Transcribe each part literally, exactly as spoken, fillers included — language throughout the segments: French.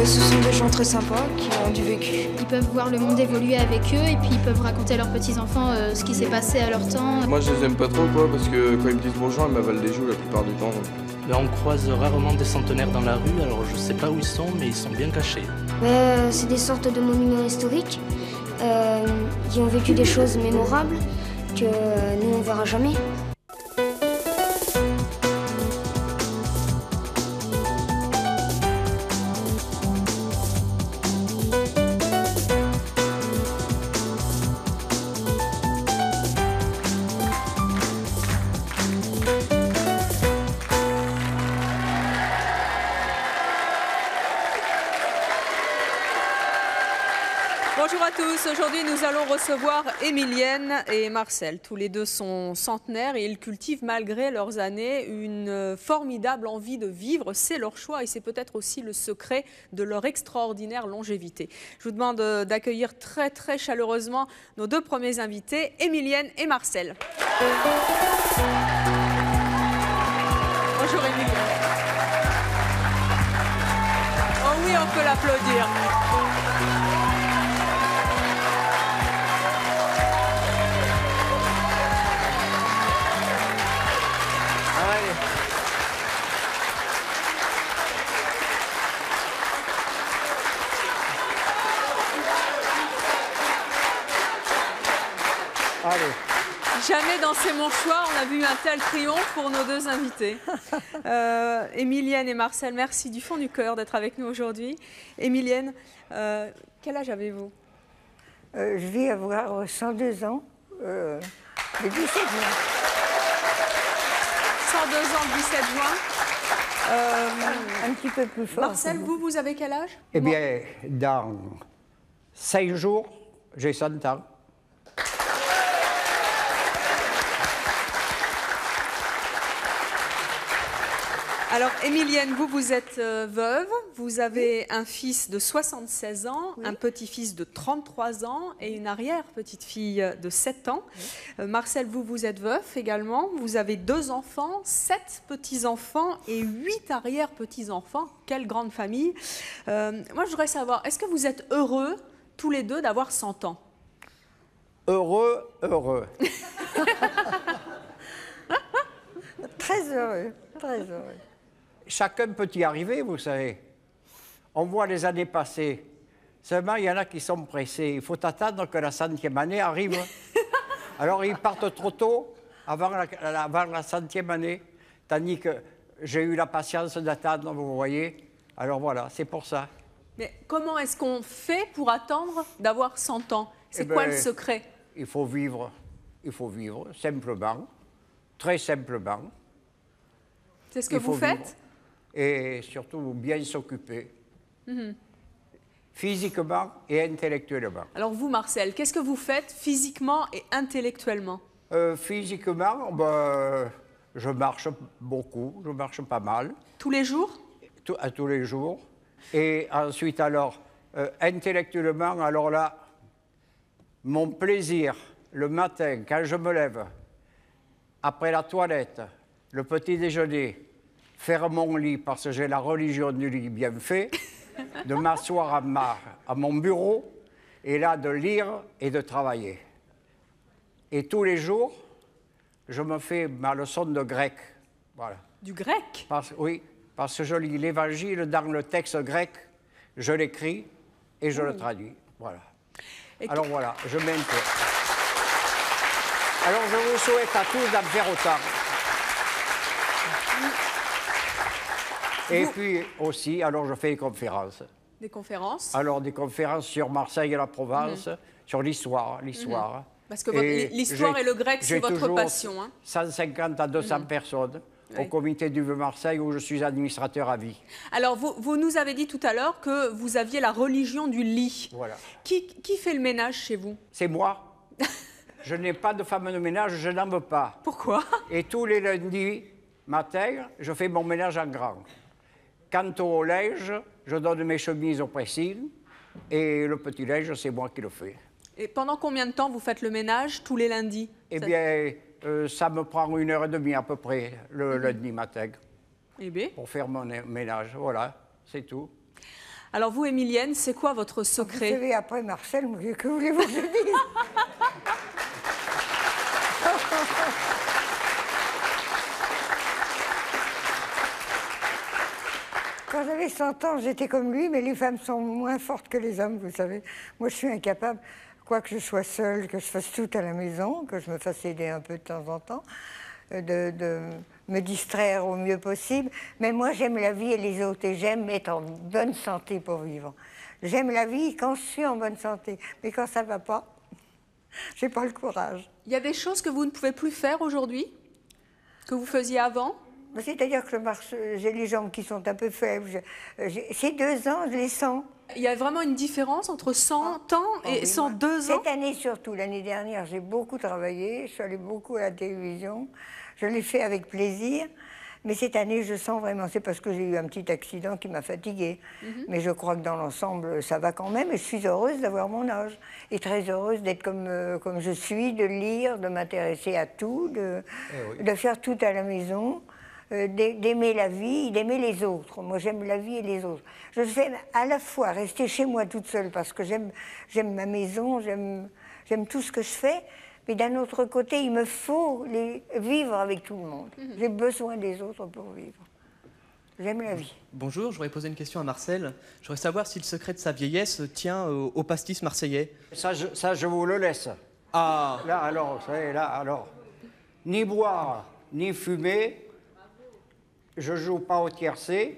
ce sont des gens très sympas qui ont du vécu. Ils peuvent voir le monde évoluer avec eux et puis ils peuvent raconter à leurs petits-enfants euh, ce qui s'est passé à leur temps. Moi je les aime pas trop quoi, parce que quand ils me disent bonjour, ils m'avalent les joues la plupart du temps. Ben, on croise rarement des centenaires dans la rue, alors je sais pas où ils sont, mais ils sont bien cachés. Ben, c'est des sortes de monuments historiques euh, qui ont vécu des choses mémorables que nous on verra jamais. Bonjour à tous, aujourd'hui nous allons recevoir Émilienne et Marcel. Tous les deux sont centenaires et ils cultivent malgré leurs années une formidable envie de vivre. C'est leur choix et c'est peut-être aussi le secret de leur extraordinaire longévité. Je vous demande d'accueillir très très chaleureusement nos deux premiers invités, Émilienne et Marcel. Bonjour Émilienne. Oh oui, on peut l'applaudir. Allez. Jamais dans C'est mon choix, on a vu un tel triomphe pour nos deux invités. Euh, Émilienne et Marcel, merci du fond du cœur d'être avec nous aujourd'hui. Émilienne, euh, quel âge avez-vous? euh, Je vais avoir cent deux ans, euh, le dix-sept juin. cent deux ans, le dix-sept juin. Euh, un petit peu plus fort. Marcel, vous, vous avez quel âge? Eh bien, dans cinq jours, j'ai cent ans. Alors, Émilienne, vous, vous êtes euh, veuve, vous avez oui. un fils de soixante-seize ans, oui. un petit-fils de trente-trois ans et une arrière-petite-fille de sept ans. Oui. Euh, Marcel, vous, vous êtes veuf également, vous avez deux enfants, sept petits-enfants et huit arrière-petits-enfants. Quelle grande famille. Euh, moi, je voudrais savoir, est-ce que vous êtes heureux, tous les deux, d'avoir cent ans? Heureux, heureux. Très heureux, très heureux. Chacun peut y arriver, vous savez. On voit les années passées. Seulement, il y en a qui sont pressés. Il faut attendre que la centième année arrive. Alors, ils partent trop tôt, avant la, avant la centième année. Tandis que j'ai eu la patience d'attendre, vous voyez. Alors voilà, c'est pour ça. Mais comment est-ce qu'on fait pour attendre d'avoir cent ans? C'est eh quoi ben, le secret? Il faut vivre. Il faut vivre, simplement. Très simplement. C'est ce que vous faites? Vivre. Et surtout bien s'occuper, mmh. physiquement et intellectuellement. Alors vous, Marcel, qu'est-ce que vous faites physiquement et intellectuellement? euh, Physiquement, ben, je marche beaucoup, je marche pas mal. Tous les jours? Tout, à tous les jours. Et ensuite, alors, euh, intellectuellement, alors là, mon plaisir, le matin, quand je me lève, après la toilette, le petit déjeuner, faire mon lit, parce que j'ai la religion du lit bien fait, de m'asseoir à, ma, à mon bureau, et là, de lire et de travailler. Et tous les jours, je me fais ma leçon de grec. Voilà. Du grec? Parce, oui, parce que je lis l'Évangile dans le texte grec, je l'écris et je mmh. le traduis. Voilà. Et Alors que... voilà, je m'intéresse. Alors je vous souhaite à tous d'en faire autant. Et vous... puis aussi, alors je fais des conférences. Des conférences? Alors des conférences sur Marseille et la Provence, mmh. sur l'histoire, l'histoire. Mmh. Parce que l'histoire et le grec, c'est votre passion. Hein. cent cinquante à deux cents mmh. personnes oui. au comité du Marseille où je suis administrateur à vie. Alors vous, vous nous avez dit tout à l'heure que vous aviez la religion du lit. Voilà. Qui, qui fait le ménage chez vous? C'est moi. Je n'ai pas de femme de ménage, je n'en veux pas. Pourquoi? Et tous les lundis matin, je fais mon ménage en grand. Quant au linge, je donne mes chemises au pressing et le petit linge, c'est moi qui le fais. Et pendant combien de temps vous faites le ménage tous les lundis? Eh ça... bien, euh, ça me prend une heure et demie à peu près le mmh. lundi matin. Eh bien. Pour faire mon ménage, voilà, c'est tout. Alors vous, Émilienne, c'est quoi votre secret? Vous savez, après Marcel, que voulez-vous que je dise? Quand j'avais cent ans, j'étais comme lui, mais les femmes sont moins fortes que les hommes, vous savez. Moi, je suis incapable, quoi que je sois seule, que je fasse tout à la maison, que je me fasse aider un peu de temps en temps, de, de me distraire au mieux possible. Mais moi, j'aime la vie et les autres, et j'aime être en bonne santé pour vivre. J'aime la vie quand je suis en bonne santé, mais quand ça ne va pas, j'ai pas le courage. Il y a des choses que vous ne pouvez plus faire aujourd'hui, que vous faisiez avant? C'est-à-dire que je marche, j'ai les jambes qui sont un peu faibles. Ces deux ans, je les sens. Il y a vraiment une différence entre cent ans Oh, et oui, cent deux moi, ans? Cette année surtout, l'année dernière, j'ai beaucoup travaillé. Je suis allée beaucoup à la télévision. Je l'ai fait avec plaisir. Mais cette année, je sens vraiment, c'est parce que j'ai eu un petit accident qui m'a fatiguée. Mm-hmm. Mais je crois que dans l'ensemble, ça va quand même. Et je suis heureuse d'avoir mon âge. Et très heureuse d'être comme, euh, comme je suis, de lire, de m'intéresser à tout, de, eh oui. de faire tout à la maison. Euh, d'aimer la vie, d'aimer les autres. Moi, j'aime la vie et les autres. Je sais à la fois rester chez moi toute seule parce que j'aime ma maison, j'aime tout ce que je fais, mais d'un autre côté, il me faut les, vivre avec tout le monde. Mm-hmm. J'ai besoin des autres pour vivre. J'aime la vie. Bonjour, je voudrais poser une question à Marcel. Je voudrais savoir si le secret de sa vieillesse tient au, au pastis marseillais. Ça je, ça, je vous le laisse. Ah. Là, alors, vous savez, là, alors, ni boire, ni fumer. Je joue pas au tiercé,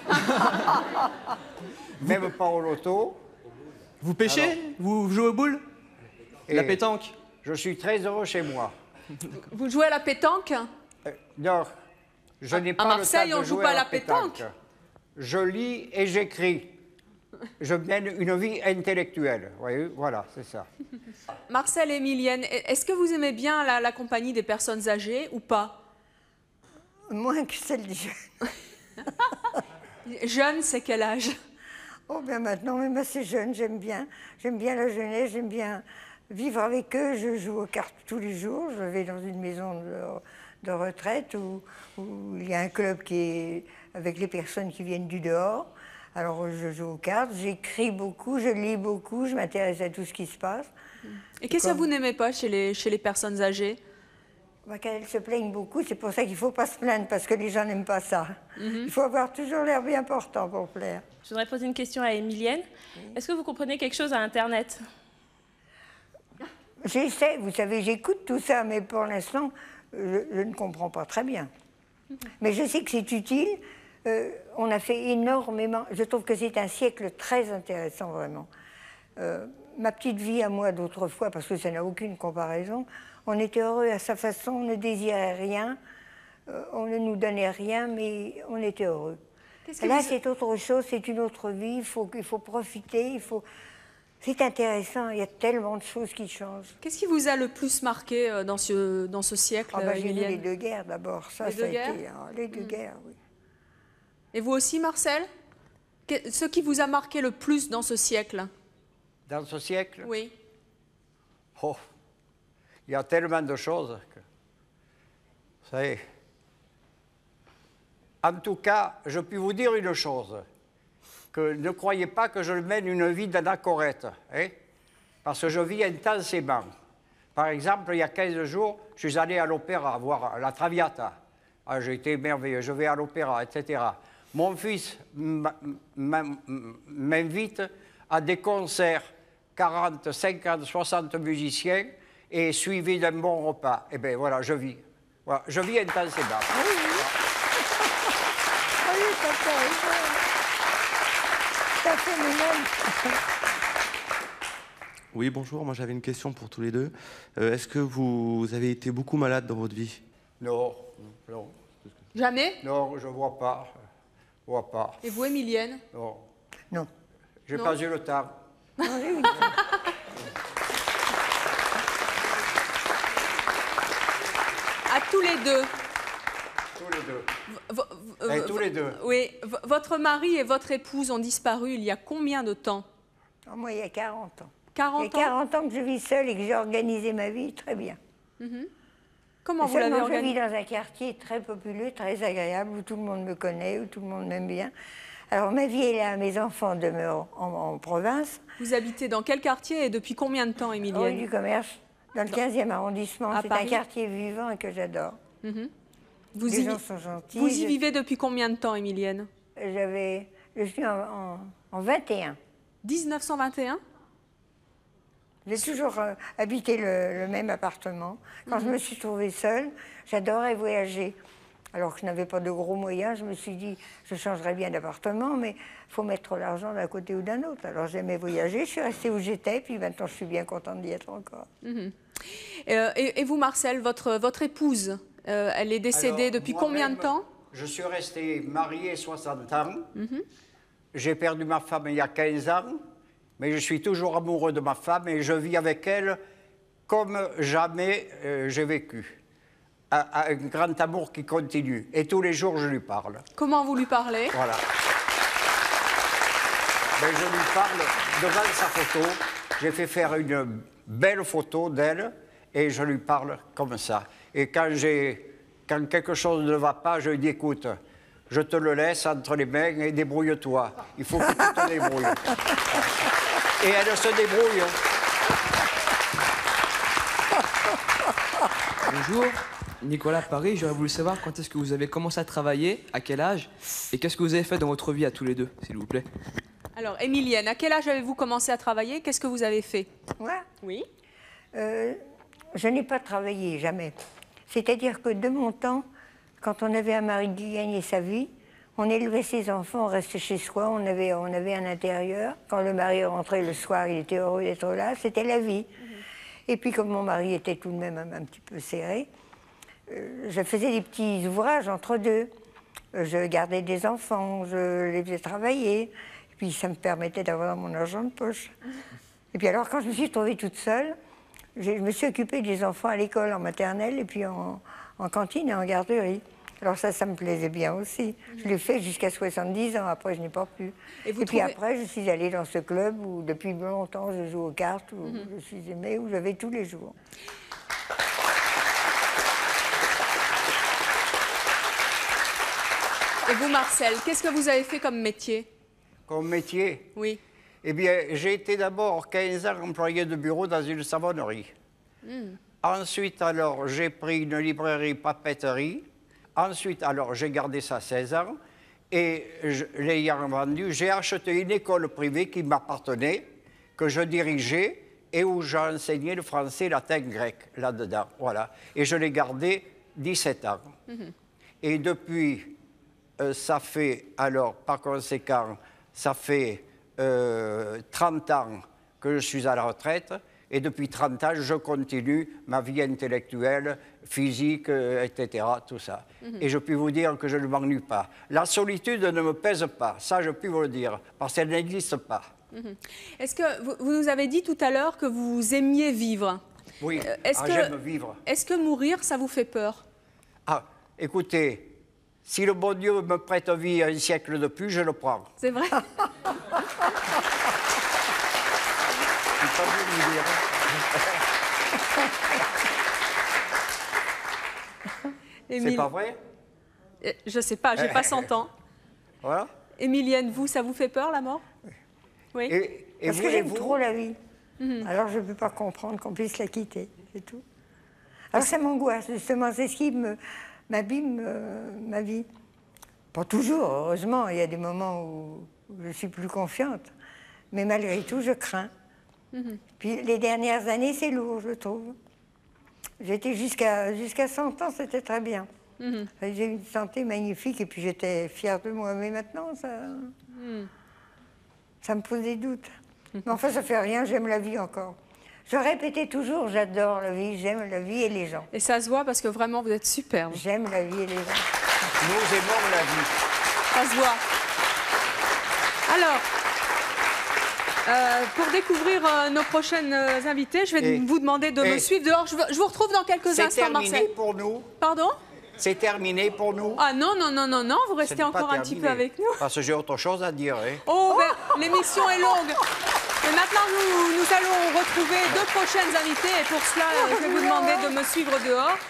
même pas au loto. Vous pêchez? Alors, vous jouez aux boules? La pétanque? Je suis très heureux chez moi. Vous jouez à la pétanque? euh, Non, je n'ai pas à Marseille, le temps de on joue jouer pas à la la pétanque. pétanque. Je lis et j'écris. Je mène une vie intellectuelle. Vous voyez, voilà, c'est ça. Marcel et Émilienne, est-ce que vous aimez bien la, la compagnie des personnes âgées ou pas? Moins que celle des jeunes. Jeune, c'est quel âge? Oh, bien maintenant, même assez jeune, j'aime bien. J'aime bien la jeunesse, j'aime bien vivre avec eux. Je joue aux cartes tous les jours. Je vais dans une maison de, de retraite où, où il y a un club qui est avec les personnes qui viennent du dehors. Alors, je joue aux cartes, j'écris beaucoup, je lis beaucoup, je m'intéresse à tout ce qui se passe. Et qu'est-ce que vous n'aimez pas chez les, chez les personnes âgées? Bah, quand elles se plaignent beaucoup, c'est pour ça qu'il ne faut pas se plaindre, parce que les gens n'aiment pas ça. Mm-hmm. Il faut avoir toujours l'air bien portant pour plaire. Je voudrais poser une question à Émilienne. Oui. Est-ce que vous comprenez quelque chose à Internet? J'essaie, vous savez, j'écoute tout ça, mais pour l'instant, je, je ne comprends pas très bien. Mm-hmm. Mais je sais que c'est utile. Euh, on a fait énormément. Je trouve que c'est un siècle très intéressant, vraiment. Euh, ma petite vie à moi d'autrefois, parce que ça n'a aucune comparaison, on était heureux à sa façon, on ne désirait rien, euh, on ne nous donnait rien, mais on était heureux. Là, vous... c'est autre chose, c'est une autre vie, il faut, il faut profiter, il faut... C'est intéressant, il y a tellement de choses qui changent. Qu'est-ce qui vous a le plus marqué dans ce, dans ce siècle, ah, bah, j'ai vu les deux guerres d'abord, ça, les ça deux a guerres été... Hein, les deux mmh. guerres, oui. Et vous aussi, Marcel? Ce qui vous a marqué le plus dans ce siècle? Dans ce siècle? Oui. Oh, il y a tellement de choses que... Vous savez... En tout cas, je puis vous dire une chose, que ne croyez pas que je mène une vie d'anachorète, hein, parce que je vis intensément. Par exemple, il y a quinze jours, je suis allé à l'opéra voir la Traviata. Ah, j'ai été merveilleux, je vais à l'opéra, et cetera. Mon fils m'invite à des concerts, quarante, cinquante, soixante musiciens, et suivi d'un bon repas. Eh bien, voilà, je vis. Voilà, je vis intensément. Oui, oui. Oui, ça fait, ça fait même. Oui, bonjour, moi j'avais une question pour tous les deux. Euh, Est-ce que vous avez été beaucoup malade dans votre vie? Non, non. Jamais? Non, je ne vois pas. Je vois pas. Et vous, Émilienne? Non. Non. J'ai pas eu le temps. Non, j'ai eu le temps. À tous les deux. Tous les deux. V et tous les deux. Oui. V votre mari et votre épouse ont disparu il y a combien de temps? Oh, moi, il y a quarante ans. quarante il y a quarante ans que je vis seule et que j'ai organisé ma vie très bien. Mm-hmm. Comment vous l'avez organisé? Je vis dans un quartier très populeux, très agréable, où tout le monde me connaît, où tout le monde m'aime bien, Alors, ma vie est là, mes enfants demeurent en, en province. Vous habitez dans quel quartier et depuis combien de temps, Émilienne? Rue du Commerce, dans le quinzième arrondissement. C'est un quartier vivant et que j'adore. Mm-hmm. Vous Les y, gens sont gentils. Vous y je... vivez depuis combien de temps, Émilienne? J'avais... Je suis en, en, en vingt et un. mille neuf cent vingt et un? J'ai toujours euh, habité le, le même appartement. Quand mm-hmm. je me suis trouvée seule, j'adorais voyager. Alors que je n'avais pas de gros moyens, je me suis dit, je changerais bien d'appartement, mais il faut mettre l'argent d'un côté ou d'un autre. Alors j'aimais voyager, je suis restée où j'étais, puis maintenant je suis bien contente d'y être encore. Mm-hmm. euh, et, et vous, Marcel, votre, votre épouse, euh, elle est décédée Alors, depuis combien de temps? Je suis resté marié soixante ans. Mm-hmm. J'ai perdu ma femme il y a quinze ans, mais je suis toujours amoureux de ma femme et je vis avec elle comme jamais euh, j'ai vécu. Un, un grand amour qui continue. Et tous les jours, je lui parle. Comment vous lui parlez? Voilà. Ben, je lui parle devant sa photo. J'ai fait faire une belle photo d'elle et je lui parle comme ça. Et quand, quand quelque chose ne va pas, je lui dis, écoute, je te le laisse entre les mains et débrouille-toi. Il faut que tu te débrouilles. Et elle se débrouille. Bonjour, Nicolas Paris. J'aurais voulu savoir quand est-ce que vous avez commencé à travailler, à quel âge, et qu'est-ce que vous avez fait dans votre vie à tous les deux, s'il vous plaît. Alors, Émilienne, à quel âge avez-vous commencé à travailler? Qu'est-ce que vous avez fait? Moi? Oui. Euh, je n'ai pas travaillé, jamais. C'est-à-dire que de mon temps, quand on avait un mari qui gagnait sa vie, on élevait ses enfants, on restait chez soi, on avait, on avait un intérieur. Quand le mari rentrait le soir, il était heureux d'être là, c'était la vie. Mm-hmm. Et puis comme mon mari était tout de même un, un petit peu serré, euh, je faisais des petits ouvrages entre deux. Euh, je gardais des enfants, je les faisais travailler. Et puis ça me permettait d'avoir mon argent de poche. Mm-hmm. Et puis alors quand je me suis trouvée toute seule, je me suis occupée des enfants à l'école, en maternelle, et puis en, en cantine et en garderie. Alors ça, ça me plaisait bien aussi. Mmh. Je l'ai fait jusqu'à soixante-dix ans, après je n'ai pas pu. Et, vous et puis trouvez... après, je suis allée dans ce club où depuis longtemps je joue aux cartes, où mmh. je suis aimée, où j'avais tous les jours. Et vous, Marcel, qu'est-ce que vous avez fait comme métier? Comme métier? Oui. Eh bien, j'ai été d'abord quinze ans employé de bureau dans une savonnerie. Mmh. Ensuite, alors, j'ai pris une librairie papeterie. Ensuite, alors, j'ai gardé ça seize ans. Et l'ayant vendu, j'ai acheté une école privée qui m'appartenait, que je dirigeais et où j'enseignais le français, latin, grec, là-dedans. Voilà. Et je l'ai gardé dix-sept ans. Mmh. Et depuis, euh, ça fait, alors, par conséquent, ça fait euh, trente ans que je suis à la retraite. Et depuis trente ans, je continue ma vie intellectuelle, physique, euh, et cetera, tout ça. Mm-hmm. Et je puis vous dire que je ne m'ennuie pas. La solitude ne me pèse pas, ça je puis vous le dire, parce qu'elle n'existe pas. Mm-hmm. Est-ce que vous, vous nous avez dit tout à l'heure que vous aimiez vivre? Oui, euh, est-ce ah, que, j'aime vivre. Est-ce que mourir, ça vous fait peur? Ah, écoutez, si le bon Dieu me prête vie un siècle de plus, je le prends. C'est vrai? C'est pas vrai? Je sais pas, j'ai pas cent ans. Voilà. Émilienne, vous, ça vous fait peur, la mort? Oui. Et, et Parce vous, que j'aime vous trop la vie. Mm-hmm. Alors je ne peux pas comprendre qu'on puisse la quitter, c'est tout. Alors ça m'angoisse, justement, c'est ce qui m'abîme euh, ma vie. Pas toujours, heureusement, il y a des moments où, où je suis plus confiante. Mais malgré tout, je crains. Mm-hmm. Puis les dernières années, c'est lourd, je trouve. J'étais jusqu'à jusqu'à cent ans, c'était très bien. Mm-hmm. J'ai une santé magnifique et puis j'étais fière de moi. Mais maintenant, ça, mm. ça me pose des doutes. Mm-hmm. Mais enfin, ça fait rien, j'aime la vie encore. Je répétais toujours, j'adore la vie, j'aime la vie et les gens. Et ça se voit parce que vraiment, vous êtes superbe. J'aime la vie et les gens. Nous aimons la vie. Ça se voit. Alors... Euh, pour découvrir euh, nos prochaines euh, invités, je vais et, vous demander de me suivre dehors. Je, je vous retrouve dans quelques instants, Marcel. C'est terminé pour nous. Pardon? C'est terminé pour nous. Ah non, non, non, non, non, vous restez encore un petit peu avec nous. Parce que j'ai autre chose à dire. Hein. Oh, oh ben, l'émission est longue. Et maintenant, nous, nous allons retrouver deux prochaines invités. Et pour cela, je vais vous demander de me suivre dehors.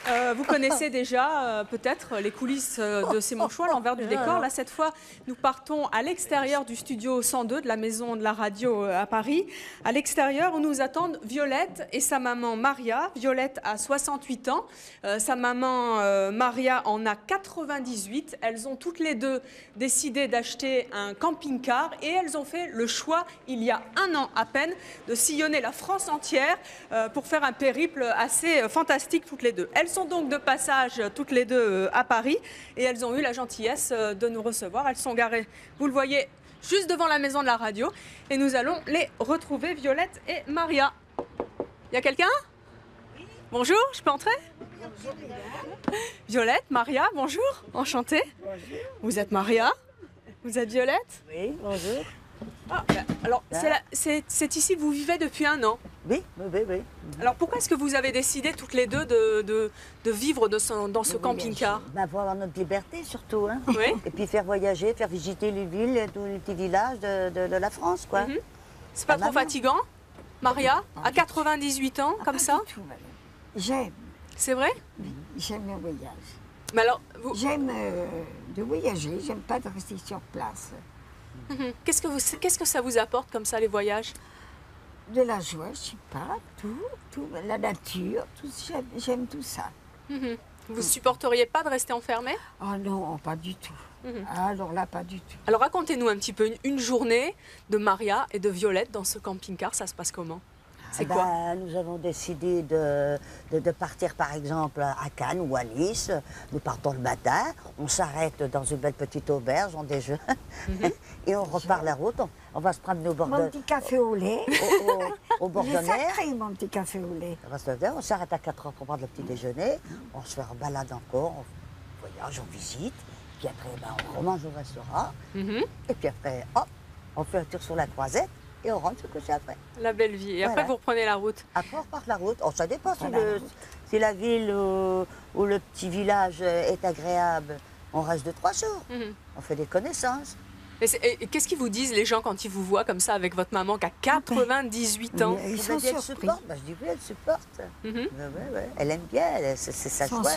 Euh, vous connaissez déjà euh, peut-être les coulisses euh, de C'est mon choix, l'envers du décor. Là, cette fois, nous partons à l'extérieur du studio cent deux de la Maison de la Radio euh, à Paris. À l'extérieur, où nous attendent Violette et sa maman Maria. Violette a soixante-huit ans. Euh, sa maman euh, Maria en a quatre-vingt-dix-huit. Elles ont toutes les deux décidé d'acheter un camping-car et elles ont fait le choix, il y a un an à peine, de sillonner la France entière euh, pour faire un périple assez euh, fantastique toutes les deux. Elles sont donc de passage toutes les deux à Paris et elles ont eu la gentillesse de nous recevoir. Elles sont garées, vous le voyez, juste devant la Maison de la Radio et nous allons les retrouver, Violette et Maria. Il y a quelqu'un? Bonjour, je peux entrer? Violette, Maria, bonjour, enchantée. Bonjour. Vous êtes Maria? Vous êtes Violette? Oui, bonjour. Ah, ben, alors, c'est ici que vous vivez depuis un an? Oui, oui, oui. oui. Alors, pourquoi est-ce que vous avez décidé toutes les deux de, de, de vivre de ce, dans ce oui, camping-car? Ben, pour avoir notre liberté surtout. Hein. Oui. Et puis faire voyager, faire visiter les villes, tous les petits villages de, de, de la France, quoi. Mm-hmm. C'est pas ah, trop maman. fatigant, Maria, ah, à quatre-vingt-dix-huit ans, ah, comme ça? J'aime. C'est vrai? Oui, j'aime le voyage. Mais alors, vous... J'aime euh, de voyager, j'aime pas de rester sur place. Mmh. Qu'est-ce que vous, qu'est-ce que ça vous apporte comme ça, les voyages? De la joie, je sais pas, tout, tout, la nature, tout, j'aime tout ça. Mmh. Vous supporteriez pas de rester enfermé? Oh non, pas du tout. Mmh. Alors là, pas du tout. Alors racontez-nous un petit peu une, une journée de Maria et de Violette dans ce camping-car, ça se passe comment? C'est ah quoi ben, Nous avons décidé de, de, de partir par exemple à Cannes ou à Nice. Nous partons le matin, on s'arrête dans une belle petite auberge, on déjeune mm-hmm. et on repart la route. On, on va se promener au bord de... Mon petit café au lait. Au, au, au bord de mer. Sacré, mon petit café au lait. On s'arrête à quatre heures pour prendre le petit déjeuner. On se fait en balade encore, on voyage, on visite. Puis après, ben, on remange au restaurant. Mm-hmm. Et puis après, hop, on fait un tour sur la croisette. Et on rentre se coucher après. La belle vie. Et voilà. Après, vous reprenez la route. Après, on repart la route. Oh, ça dépend si, le, si la ville ou, ou le petit village est agréable. On reste deux, trois jours. Mm-hmm. On fait des connaissances. Et, et qu'est-ce qu'ils vous disent, les gens, quand ils vous voient comme ça avec votre maman qui a quatre-vingt-dix-huit ans? Ils sont surpris. Elle supporte. Ben, je dis oui, elle supporte. Mm-hmm. Ben, ouais, ouais. Elle aime bien, c'est sa joie.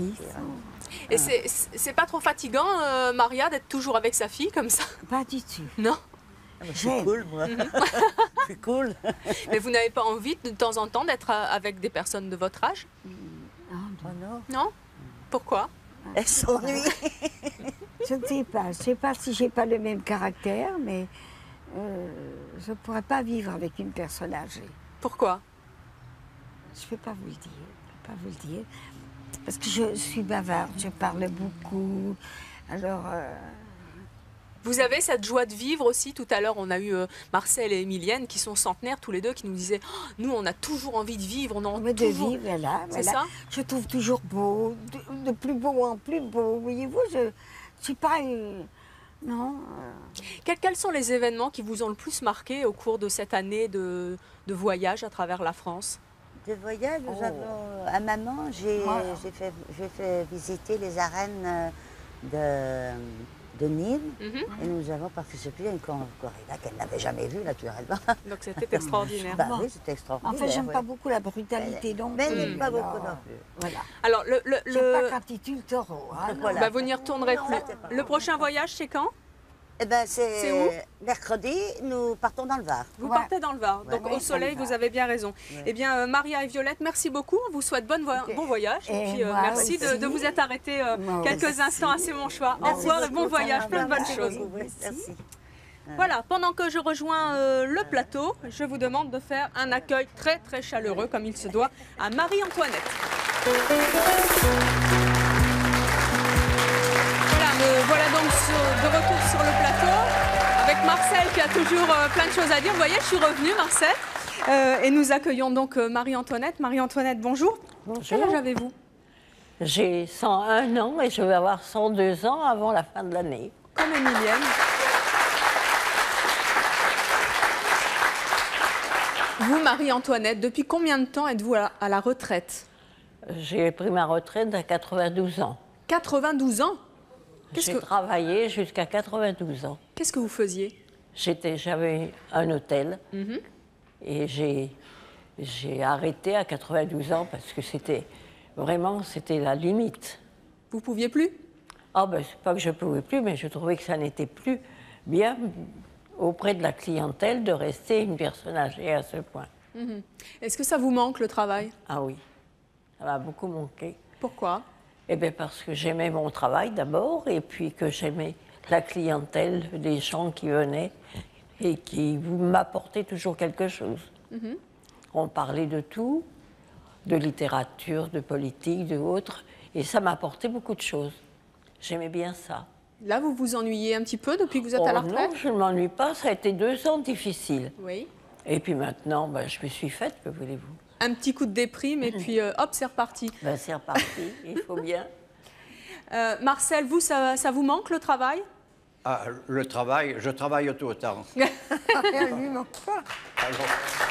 Et ah. c'est pas trop fatigant, euh, Maria, d'être toujours avec sa fille comme ça? Pas du tout. Non? Ah, je suis cool, moi. Je suis cool. Mais vous n'avez pas envie, de temps en temps, d'être avec des personnes de votre âge? Oh, non. Non? Pourquoi? Elles s'ennuient. Je ne sais pas. Je ne sais pas si j'ai pas le même caractère, mais euh, je ne pourrais pas vivre avec une personne âgée. Pourquoi? Je ne peux pas vous le dire. Je peux pas vous le dire. Parce que je suis bavarde, je parle beaucoup. Alors... Euh, Vous avez cette joie de vivre aussi. Tout à l'heure, on a eu euh, Marcel et Emilienne qui sont centenaires tous les deux, qui nous disaient oh, « Nous, on a toujours envie de vivre. » On a envie de toujours... vivre, voilà. C'est voilà. ça? Je trouve toujours beau, de, de plus beau en plus beau. Voyez-vous, je ne suis pas... Une... Non. Euh... Quels, quels sont les événements qui vous ont le plus marqué au cours de cette année de, de voyage à travers la France? De voyage, nous oh. avons... À maman, j'ai oh. fait, fait visiter les arènes de... de Nîmes, mm-hmm. et nous avons participé à une corrida qu'elle n'avait jamais vue, naturellement. Donc c'était extraordinaire. Bah, oui, c'était extraordinaire. En fait, j'aime ouais. pas beaucoup la brutalité, donc. Mais elle n'aime pas beaucoup non plus. Voilà. Alors, le... le, le... J'aime pas quand tu tues le taureau. Hein, voilà. Bah, vous n'y retournerez non, plus. Le prochain voyage, c'est quand? Eh ben, c'est mercredi, nous partons dans le Var. Vous ouais. partez dans le Var, donc ouais, au soleil, vous avez bien raison. Ouais. Eh bien, euh, Maria et Violette, merci beaucoup. On vous souhaite bonne vo okay. bon voyage. Et, et puis, euh, merci de, de vous être arrêtés euh, quelques aussi. instants à C'est mon choix. Merci. Au revoir et bon voyage, plein de bonnes choses. Merci. Voilà, pendant que je rejoins euh, le plateau, je vous demande de faire un accueil très très chaleureux, comme il se doit, à Marie-Antoinette. Euh, voilà donc sur, de retour sur le plateau avec Marcel qui a toujours euh, plein de choses à dire. Vous voyez, je suis revenue, Marcel. Euh, et nous accueillons donc euh, Marie-Antoinette. Marie-Antoinette, bonjour. Bonjour. Quel âge avez-vous? J'ai cent un ans et je vais avoir cent deux ans avant la fin de l'année. Comme Emilienne. Vous, Marie-Antoinette, depuis combien de temps êtes-vous à, à la retraite? J'ai pris ma retraite à quatre-vingt-douze ans. quatre-vingt-douze ans? J'ai que... travaillé jusqu'à quatre-vingt-douze ans. Qu'est-ce que vous faisiez? J'avais un hôtel mm-hmm. et j'ai arrêté à quatre-vingt-douze ans parce que c'était vraiment, c'était la limite. Vous pouviez plus? Ah ben, c'est pas que je pouvais plus, mais je trouvais que ça n'était plus bien auprès de la clientèle de rester une personne âgée à ce point. Mmh. Est-ce que ça vous manque, le travail? Ah oui, ça m'a beaucoup manqué. Pourquoi? Eh bien, parce que j'aimais mon travail d'abord, et puis que j'aimais la clientèle, des gens qui venaient et qui m'apportaient toujours quelque chose. Mmh. On parlait de tout, de littérature, de politique, de autres, et ça m'apportait beaucoup de choses. J'aimais bien ça. Là, vous vous ennuyez un petit peu depuis que vous êtes oh, à la retraite? Non, je ne m'ennuie pas. Ça a été deux ans difficiles. Oui. Et puis maintenant, ben, je me suis faite, que voulez-vous? Un petit coup de déprime et puis euh, hop, c'est reparti. Ben, c'est reparti, il faut bien. Euh, Marcel, vous, ça, ça vous manque le travail? Ah, le travail, je travaille tout autant. Rien ne lui manque pas. Alors,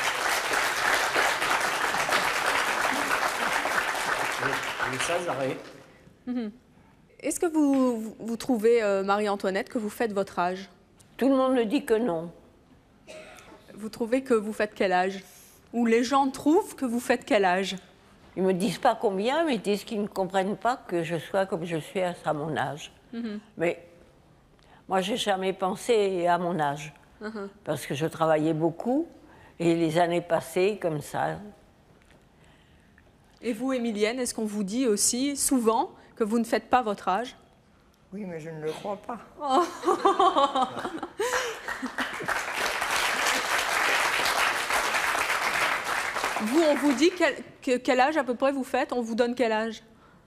je, je sans arrêt. Mmh. Est-ce que vous, vous, vous trouvez, euh, Marie-Antoinette, que vous faites votre âge? Tout le monde me dit que non. Vous trouvez que vous faites quel âge? Ou les gens trouvent que vous faites quel âge? Ils ne me disent pas combien, mais ils disent qu'ils ne comprennent pas que je sois comme je suis à mon âge. Mmh. Mais moi, je n'ai jamais pensé à mon âge. Mmh. Parce que je travaillais beaucoup et les années passées comme ça. Et vous, Émilienne, est-ce qu'on vous dit aussi souvent que vous ne faites pas votre âge? Oui, mais je ne le crois pas. Oh. Vous, on vous dit quel, que, quel âge à peu près vous faites? On vous donne quel âge?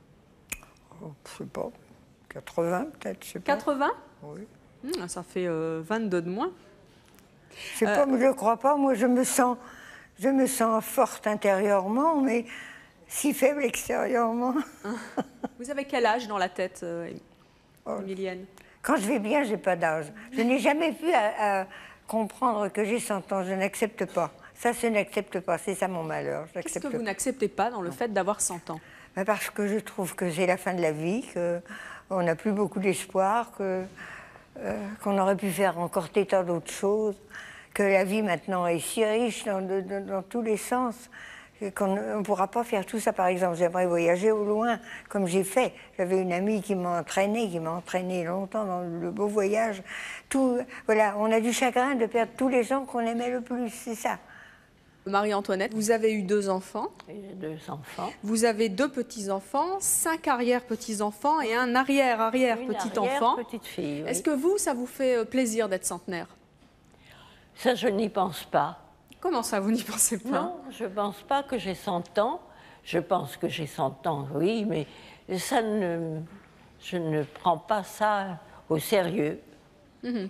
Oh, je ne sais pas. quatre-vingts peut-être, je sais pas. quatre-vingts? Oui. Mmh, ça fait euh, vingt-deux de moins. Je sais euh... pas, mais je ne crois pas. Moi, je me sens, je me sens forte intérieurement, mais si faible extérieurement. Vous avez quel âge dans la tête, euh, Émilienne? Oh. Quand je vais bien, je n'ai pas d'âge. Je n'ai jamais pu à, à comprendre que j'ai cent ans. Je n'accepte pas. Ça, je n'accepte pas. C'est ça mon malheur. Qu'est-ce que vous n'acceptez pas dans le non. fait d'avoir cent ans? Ben parce que je trouve que c'est la fin de la vie, qu'on n'a plus beaucoup d'espoir, que, euh, qu'on aurait pu faire encore des tas d'autres choses, que la vie maintenant est si riche dans, de, de, dans tous les sens qu'on ne pourra pas faire tout ça. Par exemple, j'aimerais voyager au loin, comme j'ai fait. J'avais une amie qui m'a entraînée, qui m'a entraînée longtemps dans le beau voyage. Tout, voilà, on a du chagrin de perdre tous les gens qu'on aimait le plus, c'est ça. Marie-Antoinette, vous avez eu deux enfants. J'ai deux enfants. Vous avez deux petits-enfants, cinq arrière-petits-enfants et un arrière-arrière-petit-enfant. Une petite-fille, oui. Est-ce que vous, ça vous fait plaisir d'être centenaire? Ça, je n'y pense pas. Comment ça, vous n'y pensez pas? Non, je ne pense pas que j'ai cent ans. Je pense que j'ai cent ans, oui, mais ça ne, je ne prends pas ça au sérieux. Mmh.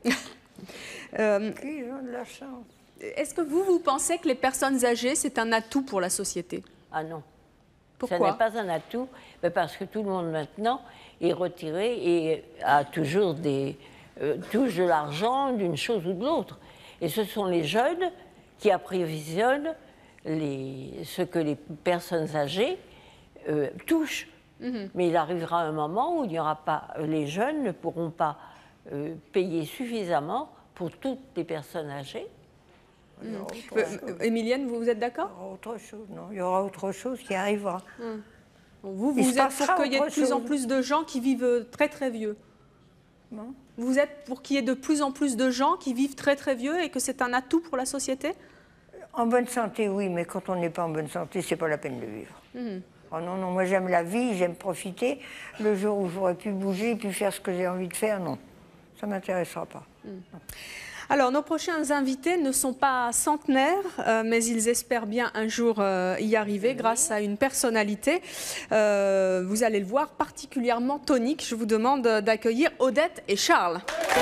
euh, Ils ont de la chance. Est-ce que vous, vous pensez que les personnes âgées, c'est un atout pour la société? Ah non. Pourquoi? Ce n'est pas un atout, mais parce que tout le monde maintenant est retiré et a toujours des, euh, touche de l'argent d'une chose ou de l'autre. Et ce sont les jeunes qui apprévisionnent les, ce que les personnes âgées euh, touchent. Mm-hmm. Mais il arrivera un moment où il n'y aura pas, les jeunes ne pourront pas euh, payer suffisamment pour toutes les personnes âgées. Mmh. Euh, Émilienne, vous, vous êtes d'accord? Il y aura autre chose, non? Il y aura autre chose qui arrivera. Mmh. Vous, vous êtes pour qu'il y ait de plus en plus de gens qui vivent très très vieux? Non. Vous êtes pour qu'il y ait de plus en plus de gens qui vivent très très vieux et que c'est un atout pour la société? En bonne santé, oui, mais quand on n'est pas en bonne santé, c'est pas la peine de vivre. Mmh. Oh non, non, moi j'aime la vie, j'aime profiter. Le jour où j'aurais pu bouger, pu faire ce que j'ai envie de faire, non. Ça ne m'intéressera pas. Mmh. Alors, nos prochains invités ne sont pas centenaires, euh, mais ils espèrent bien un jour euh, y arriver grâce à une personnalité. Euh, vous allez le voir, particulièrement tonique. Je vous demande d'accueillir Odette et Charles.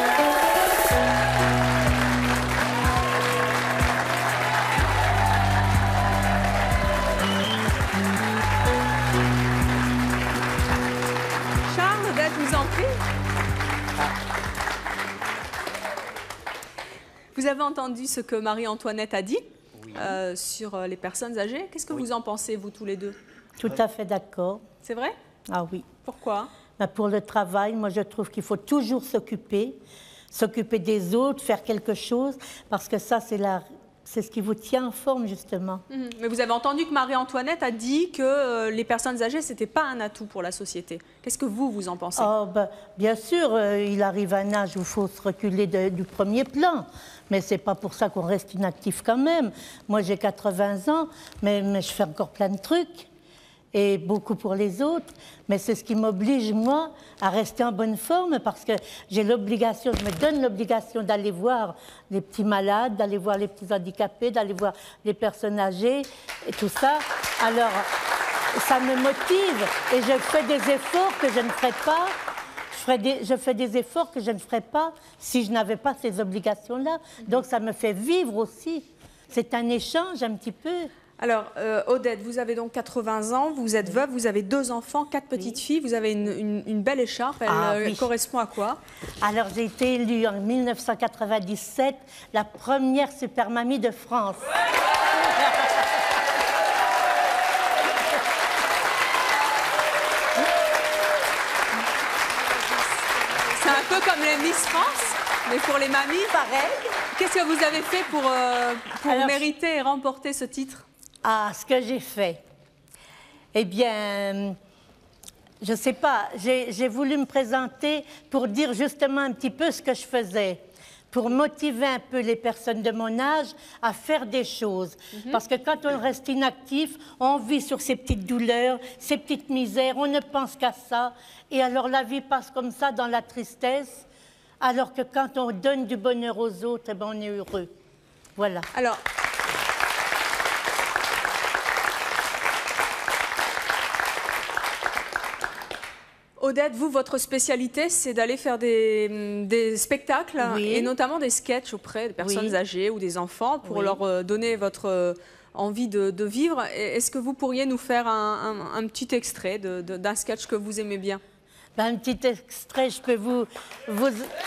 Charles, Odette, vous en prie. Vous avez entendu ce que Marie-Antoinette a dit oui. euh, sur les personnes âgées. Qu'est-ce que oui. vous en pensez, vous tous les deux? Tout à fait d'accord. C'est vrai? Ah oui. Pourquoi? Ben pour le travail, moi je trouve qu'il faut toujours s'occuper, s'occuper des autres, faire quelque chose, parce que ça c'est la, c'est ce qui vous tient en forme, justement. Mmh. Mais vous avez entendu que Marie-Antoinette a dit que euh, les personnes âgées, ce n'était pas un atout pour la société. Qu'est-ce que vous, vous en pensez? Oh, ben, bien sûr, euh, il arrive un âge où il faut se reculer de, du premier plan. Mais ce n'est pas pour ça qu'on reste inactif quand même. Moi, j'ai quatre-vingts ans, mais, mais je fais encore plein de trucs. Et beaucoup pour les autres. Mais c'est ce qui m'oblige, moi, à rester en bonne forme parce que j'ai l'obligation, je me donne l'obligation d'aller voir les petits malades, d'aller voir les petits handicapés, d'aller voir les personnes âgées et tout ça. Alors, ça me motive et je fais des efforts que je ne ferais pas. Je, ferais des, je fais des efforts que je ne ferais pas si je n'avais pas ces obligations-là. Donc, ça me fait vivre aussi. C'est un échange un petit peu. Alors, euh, Odette, vous avez donc quatre-vingts ans, vous êtes veuve, vous avez deux enfants, quatre petites oui. filles, vous avez une, une, une belle écharpe, elle ah, oui. correspond à quoi? Alors, j'ai été élue en mille neuf cent quatre-vingt-dix-sept la première super mamie de France. C'est un peu comme les Miss France, mais pour les mamies. Pareil. Qu'est-ce que vous avez fait pour, euh, pour Alors, mériter et remporter ce titre? Ah, ce que j'ai fait, eh bien, je ne sais pas, j'ai voulu me présenter pour dire justement un petit peu ce que je faisais, pour motiver un peu les personnes de mon âge à faire des choses. Mm-hmm. Parce que quand on reste inactif, on vit sur ces petites douleurs, ces petites misères, on ne pense qu'à ça. Et alors la vie passe comme ça dans la tristesse, alors que quand on donne du bonheur aux autres, eh ben, on est heureux. Voilà. Alors... Odette, vous, votre spécialité, c'est d'aller faire des, des spectacles oui. et notamment des sketchs auprès de personnes oui. âgées ou des enfants pour oui. leur donner votre euh, envie de, de vivre. Est-ce que vous pourriez nous faire un, un, un petit extrait de, de, d'un sketch que vous aimez bien? Ben, un petit extrait, je peux vous... vous...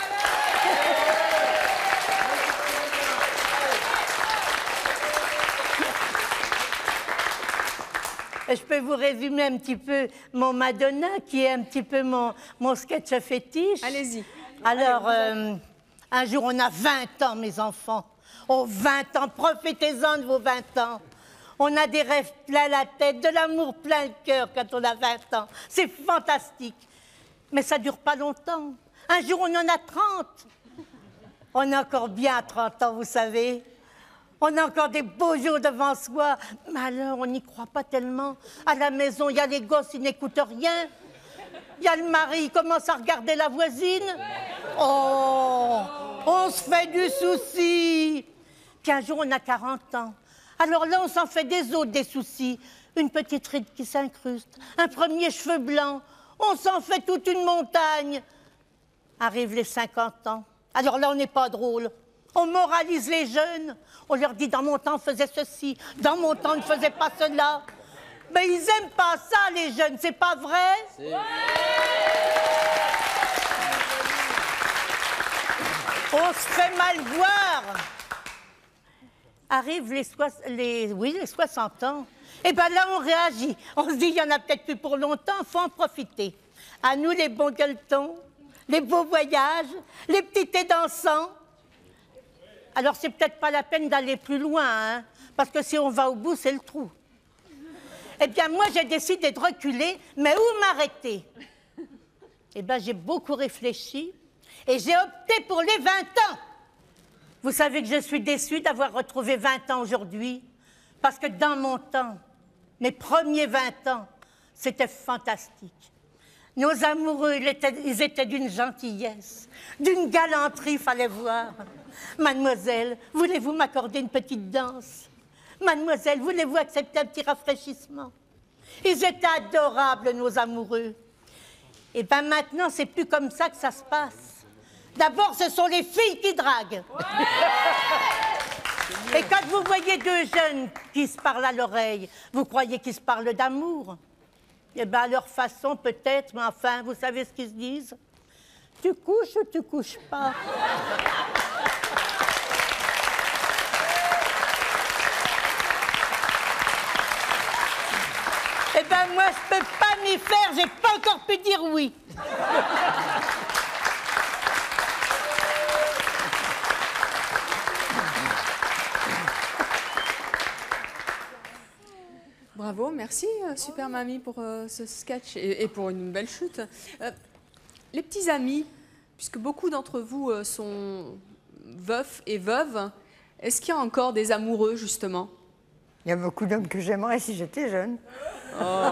Je peux vous résumer un petit peu mon Madonna, qui est un petit peu mon, mon sketch fétiche. Allez-y. Alors, euh, un jour, on a vingt ans, mes enfants. Oh, vingt ans, profitez-en de vos vingt ans. On a des rêves plein la tête, de l'amour plein le cœur quand on a vingt ans. C'est fantastique. Mais ça ne dure pas longtemps. Un jour, on en a trente. On est encore bien à trente ans, vous savez. On a encore des beaux jours devant soi. Mais alors, on n'y croit pas tellement. À la maison, il y a les gosses, ils n'écoutent rien. Il y a le mari, il commence à regarder la voisine. Oh, on se fait du souci. Puis un jour, on a quarante ans. Alors là, on s'en fait des autres, des soucis. Une petite ride qui s'incruste, un premier cheveu blanc. On s'en fait toute une montagne. Arrivent les cinquante ans. Alors là, on n'est pas drôle. On moralise les jeunes. On leur dit, dans mon temps, on faisait ceci. Dans mon temps, on ne faisait pas cela. Mais ils n'aiment pas ça, les jeunes, c'est pas vrai? Ouais. On se fait mal voir. Arrivent les, soix... les... Oui, les soixante ans. Et bien là, on réagit. On se dit, il n'y en a peut-être plus pour longtemps, il faut en profiter. À nous, les bons gueuletons, les beaux voyages, les petits thés dansants. Alors, c'est peut-être pas la peine d'aller plus loin, hein, parce que si on va au bout, c'est le trou. Eh bien, moi, j'ai décidé de reculer, mais où m'arrêter? Eh bien, j'ai beaucoup réfléchi et j'ai opté pour les vingt ans. Vous savez que je suis déçue d'avoir retrouvé vingt ans aujourd'hui, parce que dans mon temps, mes premiers vingt ans, c'était fantastique. Nos amoureux, ils étaient, ils étaient d'une gentillesse, d'une galanterie, fallait voir. Mademoiselle, voulez-vous m'accorder une petite danse? Mademoiselle, voulez-vous accepter un petit rafraîchissement? Ils étaient adorables, nos amoureux. Et bien maintenant, c'est plus comme ça que ça se passe. D'abord, ce sont les filles qui draguent. Et quand vous voyez deux jeunes qui se parlent à l'oreille, vous croyez qu'ils se parlent d'amour? Eh bien, à leur façon, peut-être, mais enfin, vous savez ce qu'ils se disent? Tu couches ou tu couches pas? Eh bien, moi, je peux pas m'y faire, j'ai pas encore pu dire oui. Bravo, merci euh, Super Mamie pour euh, ce sketch et, et pour une belle chute. Euh, les petits amis, puisque beaucoup d'entre vous euh, sont veufs et veuves, est-ce qu'il y a encore des amoureux justement? Il y a beaucoup d'hommes que j'aimerais si j'étais jeune. Oh.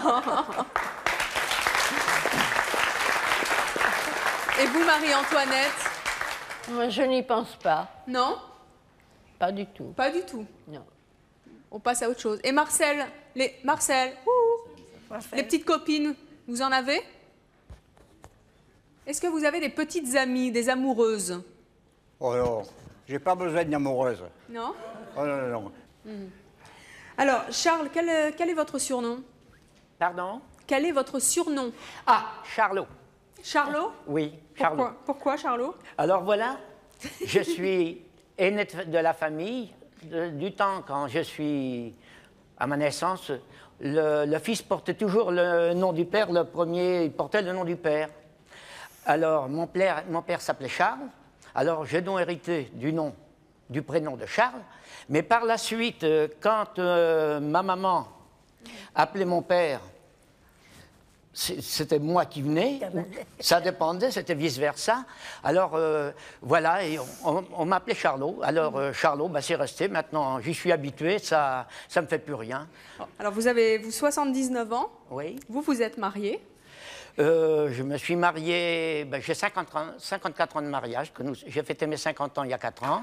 Et vous, Marie-Antoinette? Moi, je n'y pense pas. Non? Pas du tout. Pas du tout? Non. On passe à autre chose. Et Marcel, les, Marcel, ouh, Marcel. les petites copines, vous en avez? Est-ce que vous avez des petites amies, des amoureuses? Oh non, j'ai pas besoin d'une amoureuse. Non? Oh non, non, non. Mmh. Alors, Charles, quel est, quel est votre surnom? Pardon? Quel est votre surnom? Ah, Charlot. Charlot? Oui, Charlot. Pourquoi, Pourquoi Charlot? Alors voilà, je suis aîné de la famille. De, du temps quand je suis à ma naissance, le, le fils portait toujours le nom du père. Le premier, il portait le nom du père. Alors, mon père, mon père s'appelait Charles. Alors, j'ai donc hérité du nom, du prénom de Charles. Mais par la suite, quand euh, ma maman appelait mon père, c'était moi qui venais, ça dépendait, c'était vice-versa. Alors, euh, voilà, et on, on m'appelait Charlot. Alors, euh, Charlot, bah, c'est resté. Maintenant, j'y suis habitué, ça ne me fait plus rien. Alors, vous avez vous, soixante-dix-neuf ans. Oui. Vous, vous êtes marié. Euh, je me suis marié, ben, j'ai cinquante-quatre ans de mariage, que nous, j'ai fêté mes cinquante ans il y a quatre ans.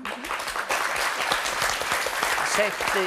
C'était...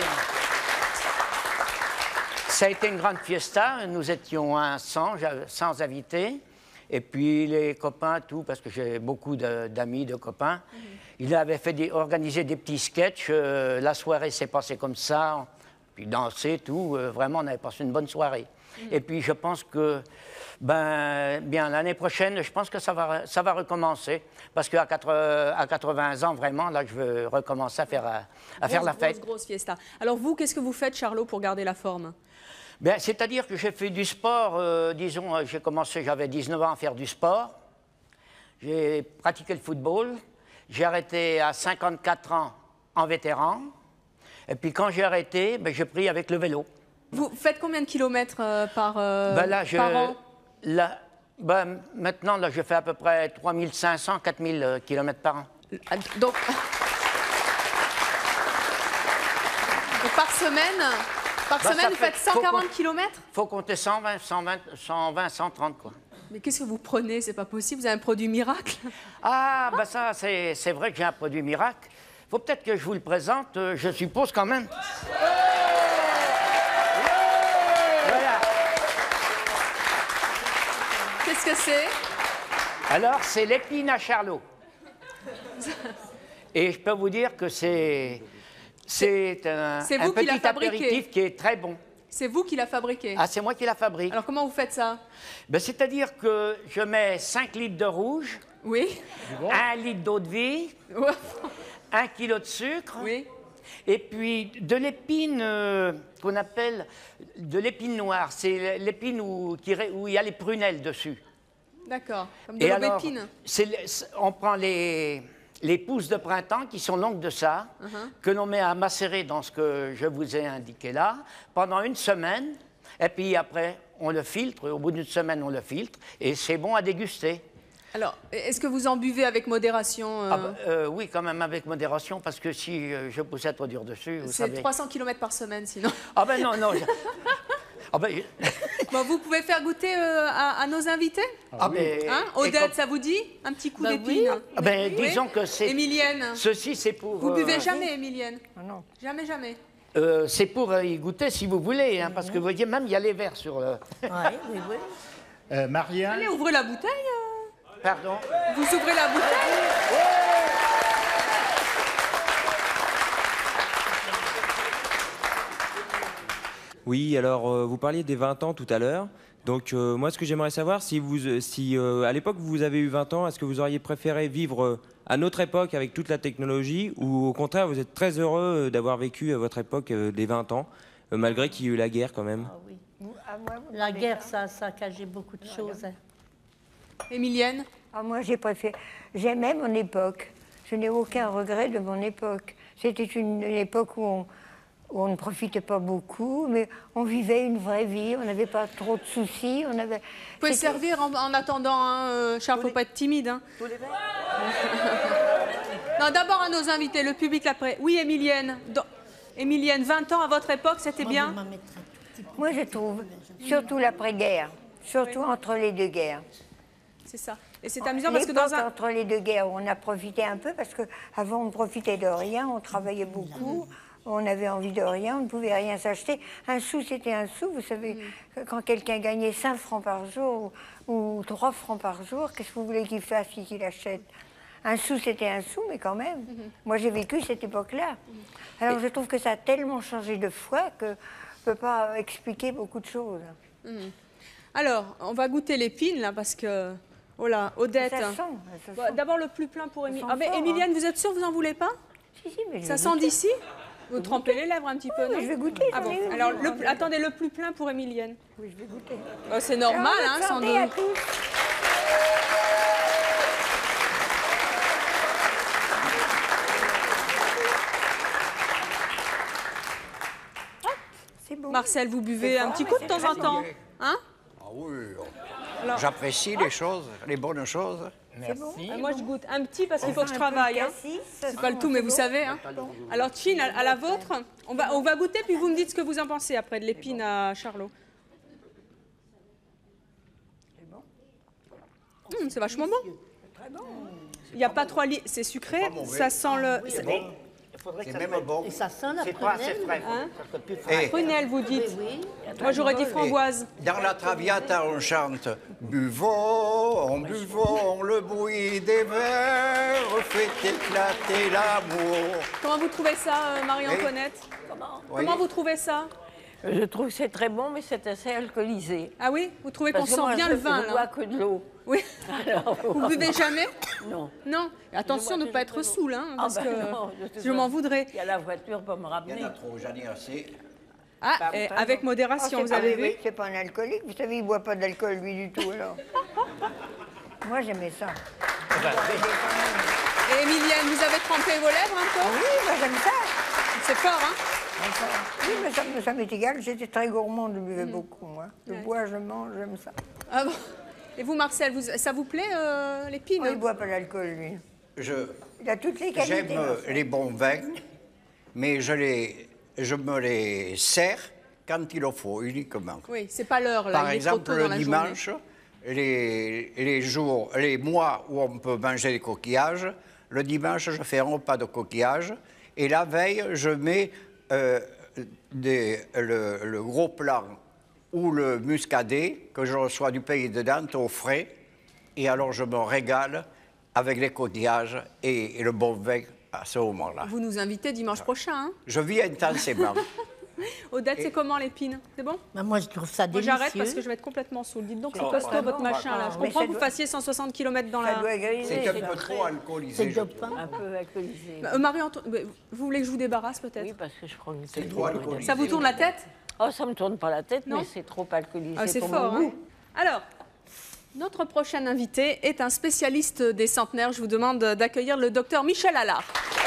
Ça a été une grande fiesta, nous étions un cent, cent invités, et puis les copains, tout, parce que j'ai beaucoup d'amis, de, de copains, mm-hmm. Ils avaient fait des, organisé des petits sketchs, euh, la soirée s'est passée comme ça, puis danser, tout, euh, vraiment on avait passé une bonne soirée. Mm-hmm. Et puis je pense que, ben, bien l'année prochaine, je pense que ça va, ça va recommencer, parce qu'à quatre-vingts ans, vraiment, là je veux recommencer à faire, à, à grosse, faire la fête. Grosse, grosse fiesta. Alors vous, qu'est-ce que vous faites, Charlot, pour garder la forme? Ben, c'est-à-dire que j'ai fait du sport, euh, disons, j'ai commencé, j'avais dix-neuf ans à faire du sport. J'ai pratiqué le football. J'ai arrêté à cinquante-quatre ans en vétéran. Et puis quand j'ai arrêté, ben, j'ai pris avec le vélo. Vous faites combien de kilomètres euh, par, euh, ben là, je, par an? Là, ben, maintenant, là, je fais à peu près trois mille cinq cents, quatre mille euh, kilomètres par an. Donc, Donc par semaine Par bah, semaine, vous fait, faites cent quarante kilomètres? Il faut compter cent vingt, cent vingt, cent vingt, cent trente, quoi. Mais qu'est-ce que vous prenez? C'est pas possible, vous avez un produit miracle? Ah, ben ça, c'est vrai que j'ai un produit miracle. Il faut peut-être que je vous le présente, euh, je suppose quand même. Voilà. Qu'est-ce que c'est? Alors, c'est l'épine à Charlot. Et je peux vous dire que c'est... C'est un, un petit apéritif qui est très bon. C'est vous qui l'a fabriqué? Ah, c'est moi qui la fabrique. Alors, comment vous faites ça? Ben, c'est-à-dire que je mets cinq litres de rouge, oui. un litre d'eau de vie, un kilo de sucre, oui. Et puis de l'épine euh, qu'on appelle de l'épine noire. C'est l'épine où, où il y a les prunelles dessus. D'accord, comme de l'aubépine. On prend les... les pousses de printemps qui sont longues de ça, uh-huh. que l'on met à macérer dans ce que je vous ai indiqué là, pendant une semaine, et puis après, on le filtre, au bout d'une semaine, on le filtre, et c'est bon à déguster. Alors, est-ce que vous en buvez avec modération euh... Ah bah, euh, Oui, quand même avec modération, parce que si euh, je poussais trop dur dessus, vous savez... C'est trois cents kilomètres par semaine, sinon. Ah ben non, non... Je... Ah ben... Bon, vous pouvez faire goûter euh, à, à nos invités? Ah ben, hein? Odette, comme... ça vous dit? Un petit coup bah d'épine? Oui. Ah ben, oui. Disons que c'est... Émilienne? Ceci, c'est pour... Vous buvez euh... jamais, Émilienne? Ah non. Jamais, jamais? Euh, c'est pour euh, y goûter si vous voulez, hein, mm-hmm. parce que vous voyez, même il y a les verres sur le... Oui, oui, oui. Euh, Marianne? Allez, ouvrez la bouteille. Euh... Pardon? Vous ouvrez la bouteille? Ouais. Oui, alors euh, vous parliez des vingt ans tout à l'heure. Donc euh, moi, ce que j'aimerais savoir, si, vous, si euh, à l'époque vous avez eu vingt ans, est-ce que vous auriez préféré vivre euh, à notre époque avec toute la technologie, ou au contraire, vous êtes très heureux d'avoir vécu à votre époque euh, les vingt ans, euh, malgré qu'il y ait eu la guerre quand même? Ah oui. La guerre, ça a saccagé beaucoup de choses. Hein. Émilienne? Ah, moi, j'ai préféré. J'aimais mon époque. Je n'ai aucun regret de mon époque. C'était une, une époque où on, On ne profitait pas beaucoup, mais on vivait une vraie vie, on n'avait pas trop de soucis. On avait... Vous pouvez servir en, en attendant, hein, euh, Charles, il ne faut pas être timide. Hein. Tous les verres. Non, d'abord à nos invités, le public après. Oui, Émilienne. Dans... Émilienne, vingt ans à votre époque, c'était bien? Moi, je trouve, surtout l'après-guerre, surtout oui. entre les deux guerres. C'est ça. Et c'est amusant parce que dans un... entre les deux guerres, on a profité un peu parce qu'avant, on ne profitait de rien, on travaillait beaucoup. On avait envie de rien, on ne pouvait rien s'acheter. Un sou, c'était un sou. Vous savez, mmh. quand quelqu'un gagnait cinq francs par jour ou, ou trois francs par jour, qu'est-ce que vous voulez qu'il fasse si qu'il achète? Un sou, c'était un sou, mais quand même. Mmh. Moi, j'ai vécu cette époque-là. Mmh. Alors, Et... je trouve que ça a tellement changé de fois que je ne peux pas expliquer beaucoup de choses. Mmh. Alors, on va goûter l'épine, là, parce que... Oh là, Odette. Ça sent. Bon, d'abord, le plus plein pour Émilienne. Ah, mais Émilienne, hein. Vous êtes sûre, vous n'en voulez pas? Si, si, mais ça sent d'ici? Vous trempez les lèvres un petit peu, non? Je vais goûter. Ah bon. Alors, le, attendez, le plus plein pour Émilienne. Oui, je vais goûter. Oh, c'est normal, hein, sans doute. À tous. C'est bon. Marcel, vous buvez un petit coup de temps en temps, hein? Ah oui. J'apprécie les choses, les bonnes choses. Merci. Bon. Moi, je goûte un petit parce qu'il faut que je travaille. Hein. C'est pas le tout, mais vous savez. Hein. Alors, Chin, à, à la vôtre, on va, on va goûter, puis vous me dites ce que vous en pensez après de l'épine à Charlot. Mmh, c'est vachement bon. Il n'y a pas trop... C'est sucré, ça sent le... C'est même bon. Et ça sent la prunelle. C'est pas assez frais. Hein? Et... Prunelle, vous dites. Oui, oui. Moi, j'aurais dit framboise. Et dans la Traviata, on chante « Buvons, buvons, le bruit des verres fait éclater l'amour. » Comment vous trouvez ça, Marie-Antoinette? Comment, oui. Comment vous trouvez ça? Je trouve que c'est très bon, mais c'est assez alcoolisé. Ah oui? Vous trouvez qu'on sent bien le vin, là? Je ne bois que de l'eau. Oui. Alors, vous ne buvez jamais? Non. Non. Et attention de ne pas être saoul, hein, parce ah ben que non, je, je m'en voudrais. Il y a la voiture pour me ramener. Il y en a trop, j'en ai assez. Ah, bah, et avec modération, oh, vous avez vu? Oui, c'est pas un alcoolique. Vous savez, il ne boit pas d'alcool, lui, du tout, alors. Moi, j'aimais ça. Et Émilienne, vous avez trempé vos lèvres un peu? Ah oui, moi, j'aime ça. C'est fort, hein? Oui, mais ça, ça m'est égal. J'étais très gourmande, je buvais mmh. beaucoup, moi. Je ouais. bois, je mange, j'aime ça. Ah bon? Et vous, Marcel, vous, ça vous plaît, euh, l'épine? Oh, il ne boit pas l'alcool, lui. Je, il a toutes les qualités. J'aime les bons vins, mais je, les, je me les sers quand il en faut, uniquement. Oui, c'est pas l'heure, là. Par il exemple, le dimanche, les, les jours, les mois où on peut manger des coquillages, le dimanche, je fais un repas de coquillages, et la veille, je mets euh, des, le, le gros plan ou le muscadet que je reçois du pays de Nantes au frais, et alors je me régale avec les coquillages et, et le bon vin à ce moment-là. Vous nous invitez dimanche prochain, hein? Je vis intensément. Odette, et... c'est comment l'épine? C'est bon? Bah moi, je trouve ça délicieux. Moi, j'arrête parce que je vais être complètement saoule. Dites donc, c'est costaud, votre machin, là. Je comprends que vous fassiez cent soixante kilomètres dans la... C'est un peu trop alcoolisé. C'est un peu alcoolisé. Euh, Marie-Antoinette, vous voulez que je vous débarrasse, peut-être? Oui, parce que je crois que c'est trop alcoolisé. Ça vous tourne la tête? Oh, ça me tourne pas la tête, non, mais c'est trop alcoolisé ah, c'est pour fort, mon goût. Hein. Alors, notre prochain invité est un spécialiste des centenaires. Je vous demande d'accueillir le docteur Michel Allard.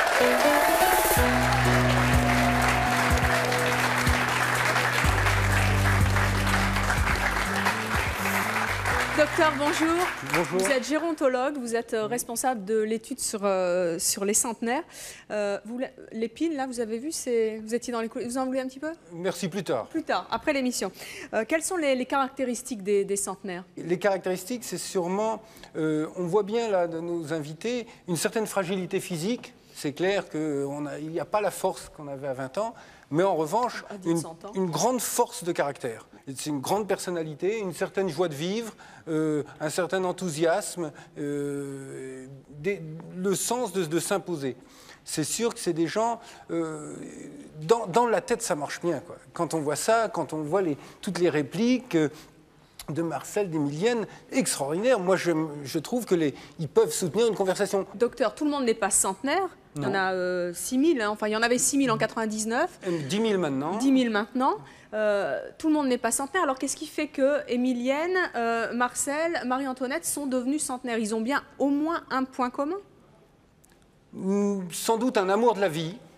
Docteur, bonjour. Bonjour. Vous êtes gérontologue, vous êtes responsable de l'étude sur, euh, sur les centenaires. Euh, L'épine, là, vous avez vu, vous étiez dans les coulisses. Vous en voulez un petit peu? Merci, plus tard. Plus tard, après l'émission. Euh, quelles sont les, les caractéristiques des, des centenaires? Les caractéristiques, c'est sûrement, euh, on voit bien là de nos invités, une certaine fragilité physique. C'est clair qu'il n'y a pas la force qu'on avait à vingt ans, mais en revanche, une, une grande force de caractère. C'est une grande personnalité, une certaine joie de vivre, euh, un certain enthousiasme, euh, des, le sens de, de s'imposer. C'est sûr que c'est des gens... Euh, dans, dans la tête, ça marche bien, quoi. Quand on voit ça, quand on voit les, toutes les répliques... Euh, de Marcel, d'Émilienne, extraordinaire. Moi, je, je trouve qu'ils peuvent soutenir une conversation. Docteur, tout le monde n'est pas centenaire. Il y en a euh, six mille, hein. Enfin, il y en avait six mille en quatre-vingt-dix-neuf. dix mille maintenant. dix mille maintenant. Euh, tout le monde n'est pas centenaire. Alors, qu'est-ce qui fait que Émilienne, euh, Marcel, Marie-Antoinette sont devenus centenaires? Ils ont bien au moins un point commun? Sans doute un amour de la vie.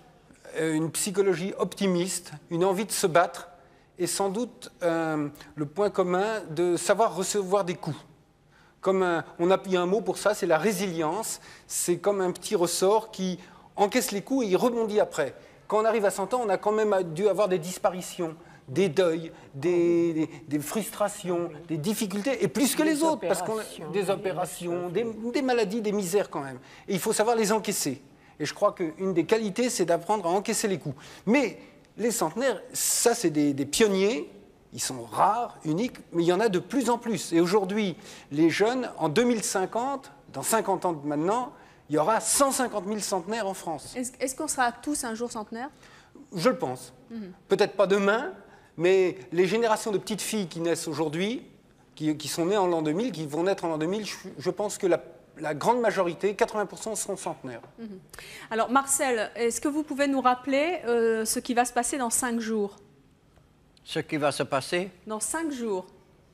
euh, une psychologie optimiste, une envie de se battre, et sans doute euh, le point commun de savoir recevoir des coups. Comme un, on a, il y a un mot pour ça, c'est la résilience. C'est comme un petit ressort qui encaisse les coups et il rebondit après. Quand on arrive à cent ans, on a quand même dû avoir des disparitions, des deuils, des, des, des frustrations, des difficultés, et plus que les Des autres, parce qu'on a opérations. des opérations, des, des maladies, des misères quand même. Et il faut savoir les encaisser. Et je crois qu'une des qualités, c'est d'apprendre à encaisser les coups. Mais les centenaires, ça, c'est des, des pionniers. Ils sont rares, uniques, mais il y en a de plus en plus. Et aujourd'hui, les jeunes, en deux mille cinquante, dans cinquante ans de maintenant, il y aura cent cinquante mille centenaires en France. Est-ce est-ce qu'on sera tous un jour centenaires? Je le pense. Mhm. Peut-être pas demain, mais les générations de petites filles qui naissent aujourd'hui, qui, qui sont nées en l'an deux mille, qui vont naître en l'an deux mille, je, je pense que la, la grande majorité, quatre-vingts pour cent, seront centenaires. Mhm. Alors Marcel, est-ce que vous pouvez nous rappeler euh, ce qui va se passer dans cinq jours? Ce qui va se passer Dans cinq jours.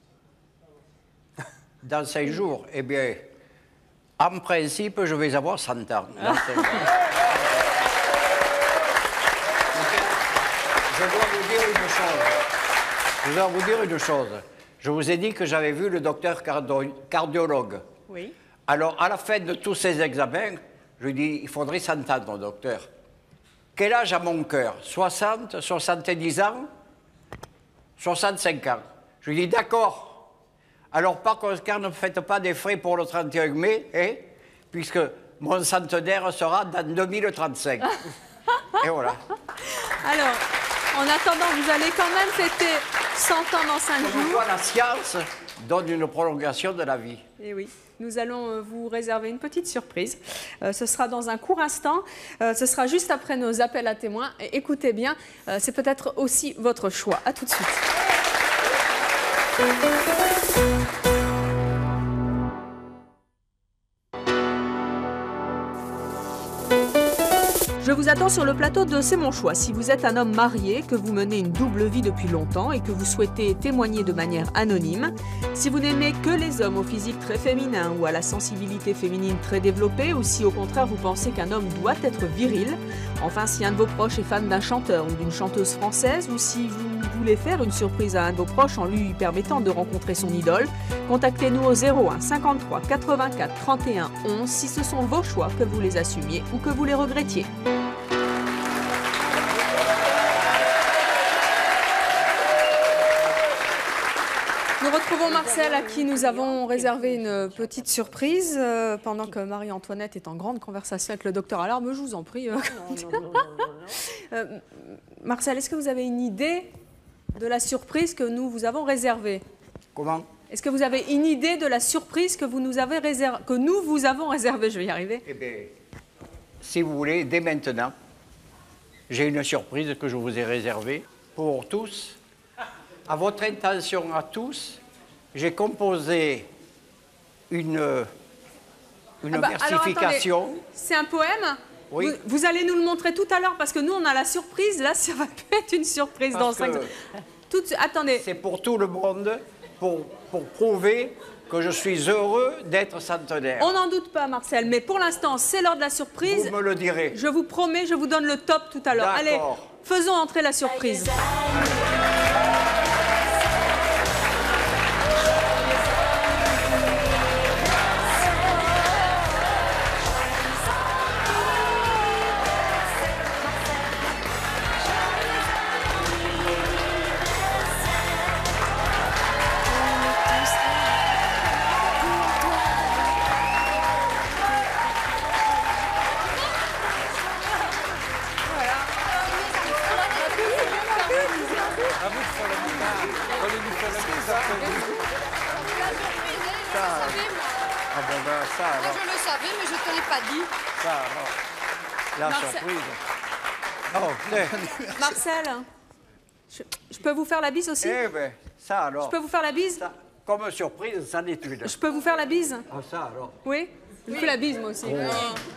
dans cinq jours, eh bien, en principe, je vais avoir cent ans. dans cinq jours. Je dois vous dire une chose. Je dois vous dire une chose. Je vous ai dit que j'avais vu le docteur cardio- cardiologue. Oui. Alors, à la fin de tous ces examens, je lui dis, il faudrait s'entendre, docteur. Quel âge a mon cœur? soixante, soixante-dix ans, soixante-cinq ans. Je lui dis, d'accord. Alors, par conséquent, ne faites pas des frais pour le trente et un mai, hein, puisque mon centenaire sera dans deux mille trente-cinq. Et voilà. Alors, en attendant, vous allez quand même fêter cent ans dans cinq Comme jours. quoi, la science donne une prolongation de la vie. Et oui, nous allons euh, vous réserver une petite surprise. Euh, ce sera dans un court instant. Euh, ce sera juste après nos appels à témoins. Et écoutez bien, euh, c'est peut-être aussi votre choix. À tout de suite. Je vous attends sur le plateau de C'est mon choix. Si vous êtes un homme marié, que vous menez une double vie depuis longtemps et que vous souhaitez témoigner de manière anonyme, si vous n'aimez que les hommes au physique très féminin ou à la sensibilité féminine très développée, ou si au contraire vous pensez qu'un homme doit être viril, enfin si un de vos proches est fan d'un chanteur ou d'une chanteuse française, ou si vous voulez faire une surprise à un de vos proches en lui permettant de rencontrer son idole, contactez-nous au zéro un cinquante-trois quatre-vingt-quatre trente et un onze si ce sont vos choix, que vous les assumiez ou que vous les regrettiez. Nous retrouvons Marcel à qui nous avons réservé une petite surprise euh, pendant que Marie-Antoinette est en grande conversation avec le docteur Alarme. Je vous en prie. euh, euh, Marcel, est-ce que vous avez une idée de la surprise que nous vous avons réservée? Comment? Est-ce que vous avez une idée de la surprise que, vous nous avez réserv... que nous vous avons réservée? Je vais y arriver. Eh bien, si vous voulez, dès maintenant, j'ai une surprise que je vous ai réservée pour tous. À votre intention à tous, j'ai composé une, une Ah bah, alors, versification. attendez, c'est un poème? Oui. Vous, vous allez nous le montrer tout à l'heure parce que nous, on a la surprise. Là, ça va plus être une surprise dans Parce cinq que ans. Tout, attendez. C'est pour tout le monde, pour, pour prouver que je suis heureux d'être centenaire. On n'en doute pas, Marcel, mais pour l'instant, c'est l'heure de la surprise. Vous me le direz. Je vous promets, je vous donne le top tout à l'heure. Allez, D'accord. faisons entrer la surprise. Ah bon, ben, ça alors. Moi, je le savais, mais je ne te l'ai pas dit. Ça alors. La Marcel- surprise. Oh, putain. Marcel, je, je peux vous faire la bise aussi? Eh ben, ça alors. Je peux vous faire la bise? Ça, comme surprise, ça n'est une. Je peux vous faire la bise? Ah, ça alors. Oui? Je vous fais la bise, moi aussi. Oh.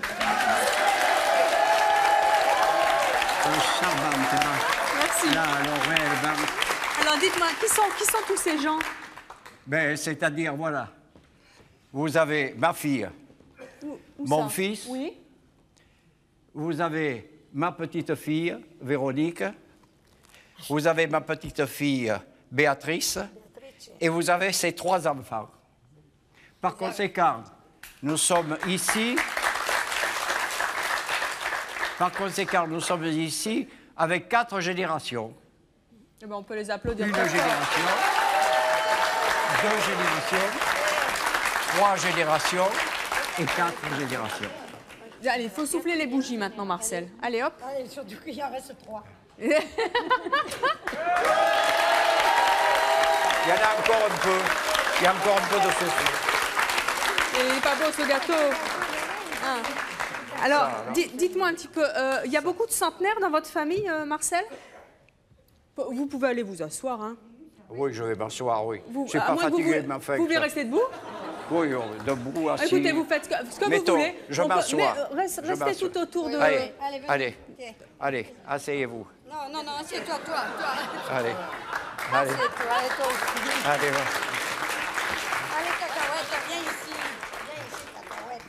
C'est charmante, là. Merci. Là, Laurel, ben, Alors, dites-moi, qui sont, qui sont tous ces gens? Ben, c'est-à-dire, voilà. Vous avez ma fille, Où- où mon ça? fils, Oui. vous avez ma petite fille, Véronique. Vous avez ma petite fille, Béatrice. Et vous avez ces trois enfants. Par conséquent, nous sommes ici. Par conséquent, nous sommes ici avec quatre générations. Eh ben, on peut les applaudir. Une génération, deux générations, trois générations et quatre générations. Allez, il faut souffler les bougies maintenant, Marcel. Allez, hop. Allez, surtout qu'il en reste trois. Il y en a encore un peu. Il y a encore un peu de ceci. Il n'est pas beau ce gâteau. Ah. Alors, di dites-moi un petit peu, euh, il y a beaucoup de centenaires dans votre famille, euh, Marcel? Vous pouvez aller vous asseoir, hein. Oui, je vais m'asseoir, oui. Vous, Je ne suis à pas moins que fatigué vous, de ma fête. Vous voulez rester debout? Oui, oui, debout, assis. Écoutez, vous faites ce que, ce que Mettons, vous voulez. je On peut- m'assois. mais reste- Je Restez m'assois. tout autour de... Allez, Allez, allez, Ok. allez, asseyez-vous. Non, non, non, assieds-toi, toi, toi. Allez, allez, Assieds-toi, allez, toi aussi. allez, va. Allez, cacahuète, viens ici. Viens ici, cacahuète.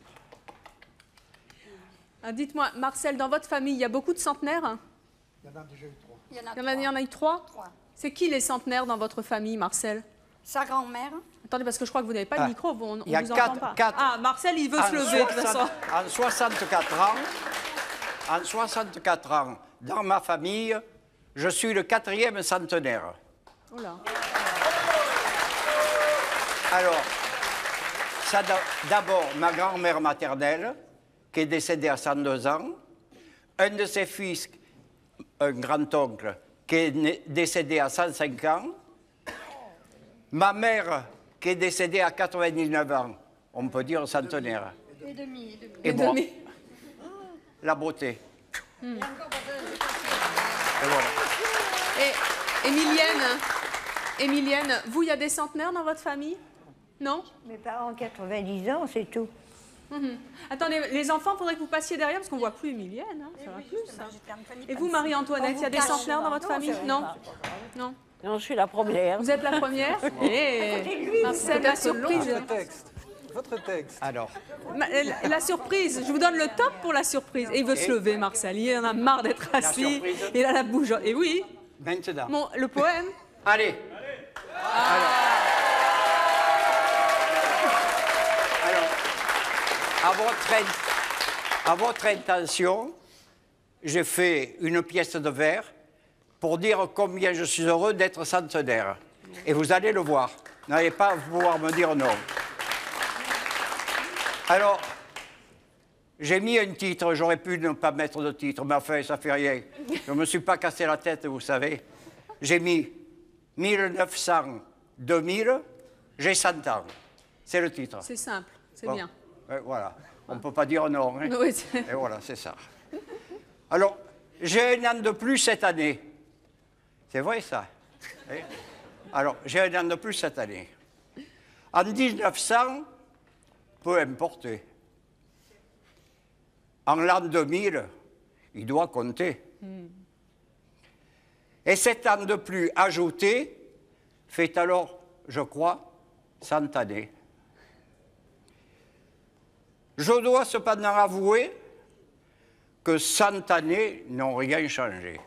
Ah, dites-moi, Marcel, dans votre famille, il y a beaucoup de centenaires? Il y en a déjà eu trois. Il y en a Il y en a, il y en a eu trois? Trois. C'est qui les centenaires dans votre famille, Marcel? Sa grand-mère. Attendez, parce que je crois que vous n'avez pas Ah, le micro, on ne il y a vous quatre- entend pas. quatre- Ah, Marcel, il veut En se lever, de toute soixante façon. En soixante-quatre ans, en soixante-quatre ans, dans ma famille, je suis le quatrième centenaire. Oh là. Alors, ça d'a- d'abord, ma grand-mère maternelle, qui est décédée à cent deux ans, un de ses fils, un grand-oncle, qui est né- décédé à cent cinq ans, ma mère, qui est décédée à quatre-vingt-dix-neuf ans, on peut dire centenaire. Et demi, et demi. Et moi, la beauté. Hmm. Et voilà. Et Émilienne, Émilienne, vous, il y a des centenaires dans votre famille? Non? Mes parents ont quatre-vingt-dix ans, c'est tout. Mhm. Attendez, les enfants, il faudrait que vous passiez derrière parce qu'on ne voit plus Émilienne. Hein, ça va plus, ça. Et vous, Marie-Antoinette, il y a des centenaires dans votre famille? Non. Non. Non, je suis la première. Vous êtes la première? Et Marcel, la surprise. Votre texte. Votre texte. Alors. Ma- La, la surprise, je vous donne le top pour la surprise. Et il veut Et- se lever, Marcel. Il en a marre d'être La assis. surprise. Il a la bouche. Et oui. Maintenant. Bon, le poème. Allez. Alors. Alors, à votre, in- à votre intention, j'ai fait une pièce de vers pour dire combien je suis heureux d'être centenaire. Et vous allez le voir. Vous n'allez pas pouvoir me dire non. Alors, j'ai mis un titre, j'aurais pu ne pas mettre de titre, mais enfin, ça fait rien. Je ne me suis pas cassé la tête, vous savez. J'ai mis mille neuf cents deux mille, j'ai cent ans. C'est le titre. C'est simple, c'est Bon. bien. Euh, voilà. On ne peut pas dire non. Hein. Oui, c'est- Et voilà, c'est ça. Alors, j'ai un an de plus cette année. C'est vrai, ça. Hein? Alors, j'ai un an de plus cette année. En mille neuf cents, peu importe. En l'an deux mille, il doit compter. Et sept ans de plus ajouté fait alors, je crois, cent années. Je dois cependant avouer que cent années n'ont rien changé.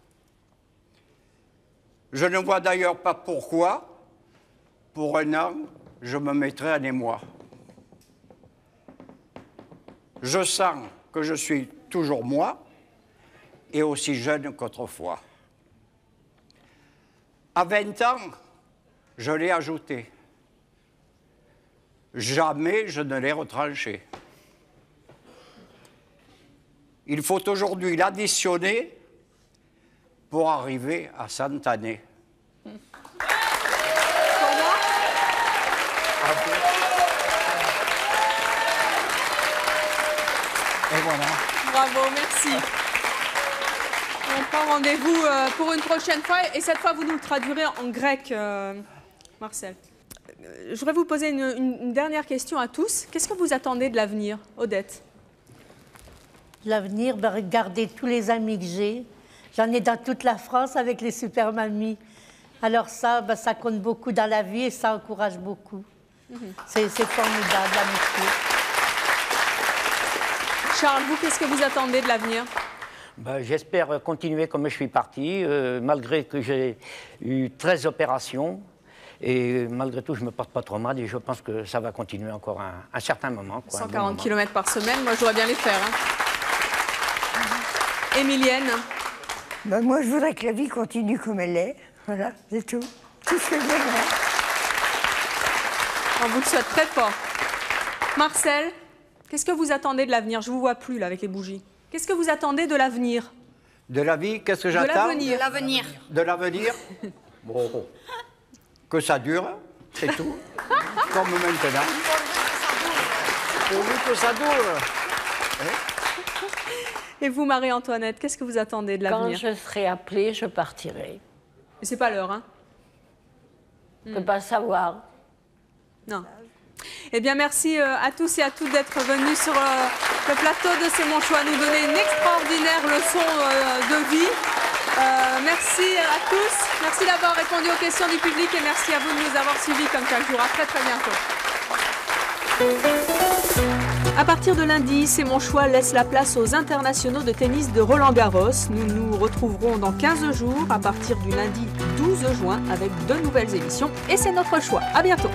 Je ne vois d'ailleurs pas pourquoi, pour un an, je me mettrai en émoi. Je sens que je suis toujours moi et aussi jeune qu'autrefois. À vingt ans, je l'ai ajouté. Jamais je ne l'ai retranché. Il faut aujourd'hui l'additionner pour arriver à cent années. Et voilà. Bravo, merci. On prend rendez-vous euh, pour une prochaine fois et cette fois vous nous le traduirez en grec, euh, Marcel. Euh, Je voudrais vous poser une, une- une dernière question à tous. Qu'est-ce que vous attendez de l'avenir, Odette? L'avenir, ben, regardez tous les amis que j'ai. J'en ai dans toute la France avec les super mamies. Alors ça, ben, ça compte beaucoup dans la vie et ça encourage beaucoup. C'est c'est formidable, l'amitié. Charles, vous, qu'est-ce que vous attendez de l'avenir? Ben, j'espère continuer comme je suis parti, euh, malgré que j'ai eu treize opérations. Et malgré tout, je ne me porte pas trop mal et je pense que ça va continuer encore un, un certain moment. Quoi, cent quarante kilomètres par semaine, moi je voudrais bien les faire. Hein. Émilienne? Ben, moi, je voudrais que la vie continue comme elle est. Voilà, c'est tout. Tout ce que j'aimerais. On vous le souhaite très fort. Marcel, qu'est-ce que vous attendez de l'avenir? Je ne vous vois plus là avec les bougies. Qu'est-ce que vous attendez de l'avenir? De la vie, qu'est-ce que j'attends? De l'avenir. De l'avenir. Bon, que ça dure, c'est tout. Comme maintenant. Pourvu que ça dure. Et vous, Marie-Antoinette, qu'est-ce que vous attendez de l'avenir? Quand je serai appelée, je partirai. Mais c'est pas l'heure, hein? Je ne peux pas savoir. Non. Eh bien, merci à tous et à toutes d'être venus sur le plateau de C'est mon choix, nous donner une extraordinaire leçon de vie. Euh, merci à tous, merci d'avoir répondu aux questions du public et merci à vous de nous avoir suivis comme chaque jour. À très très bientôt. À partir de lundi, C'est mon choix laisse la place aux internationaux de tennis de Roland-Garros. Nous nous retrouverons dans quinze jours à partir du lundi douze juin avec deux nouvelles émissions et c'est notre choix. À bientôt.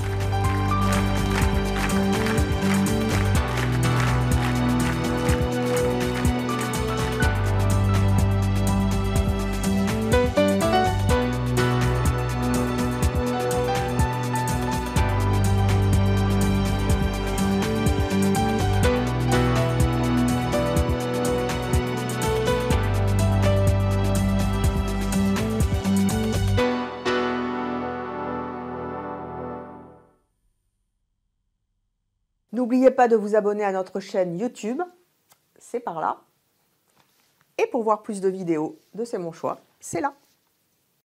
N'oubliez pas de vous abonner à notre chaîne YouTube, c'est par là. Et pour voir plus de vidéos de C'est mon choix, c'est là.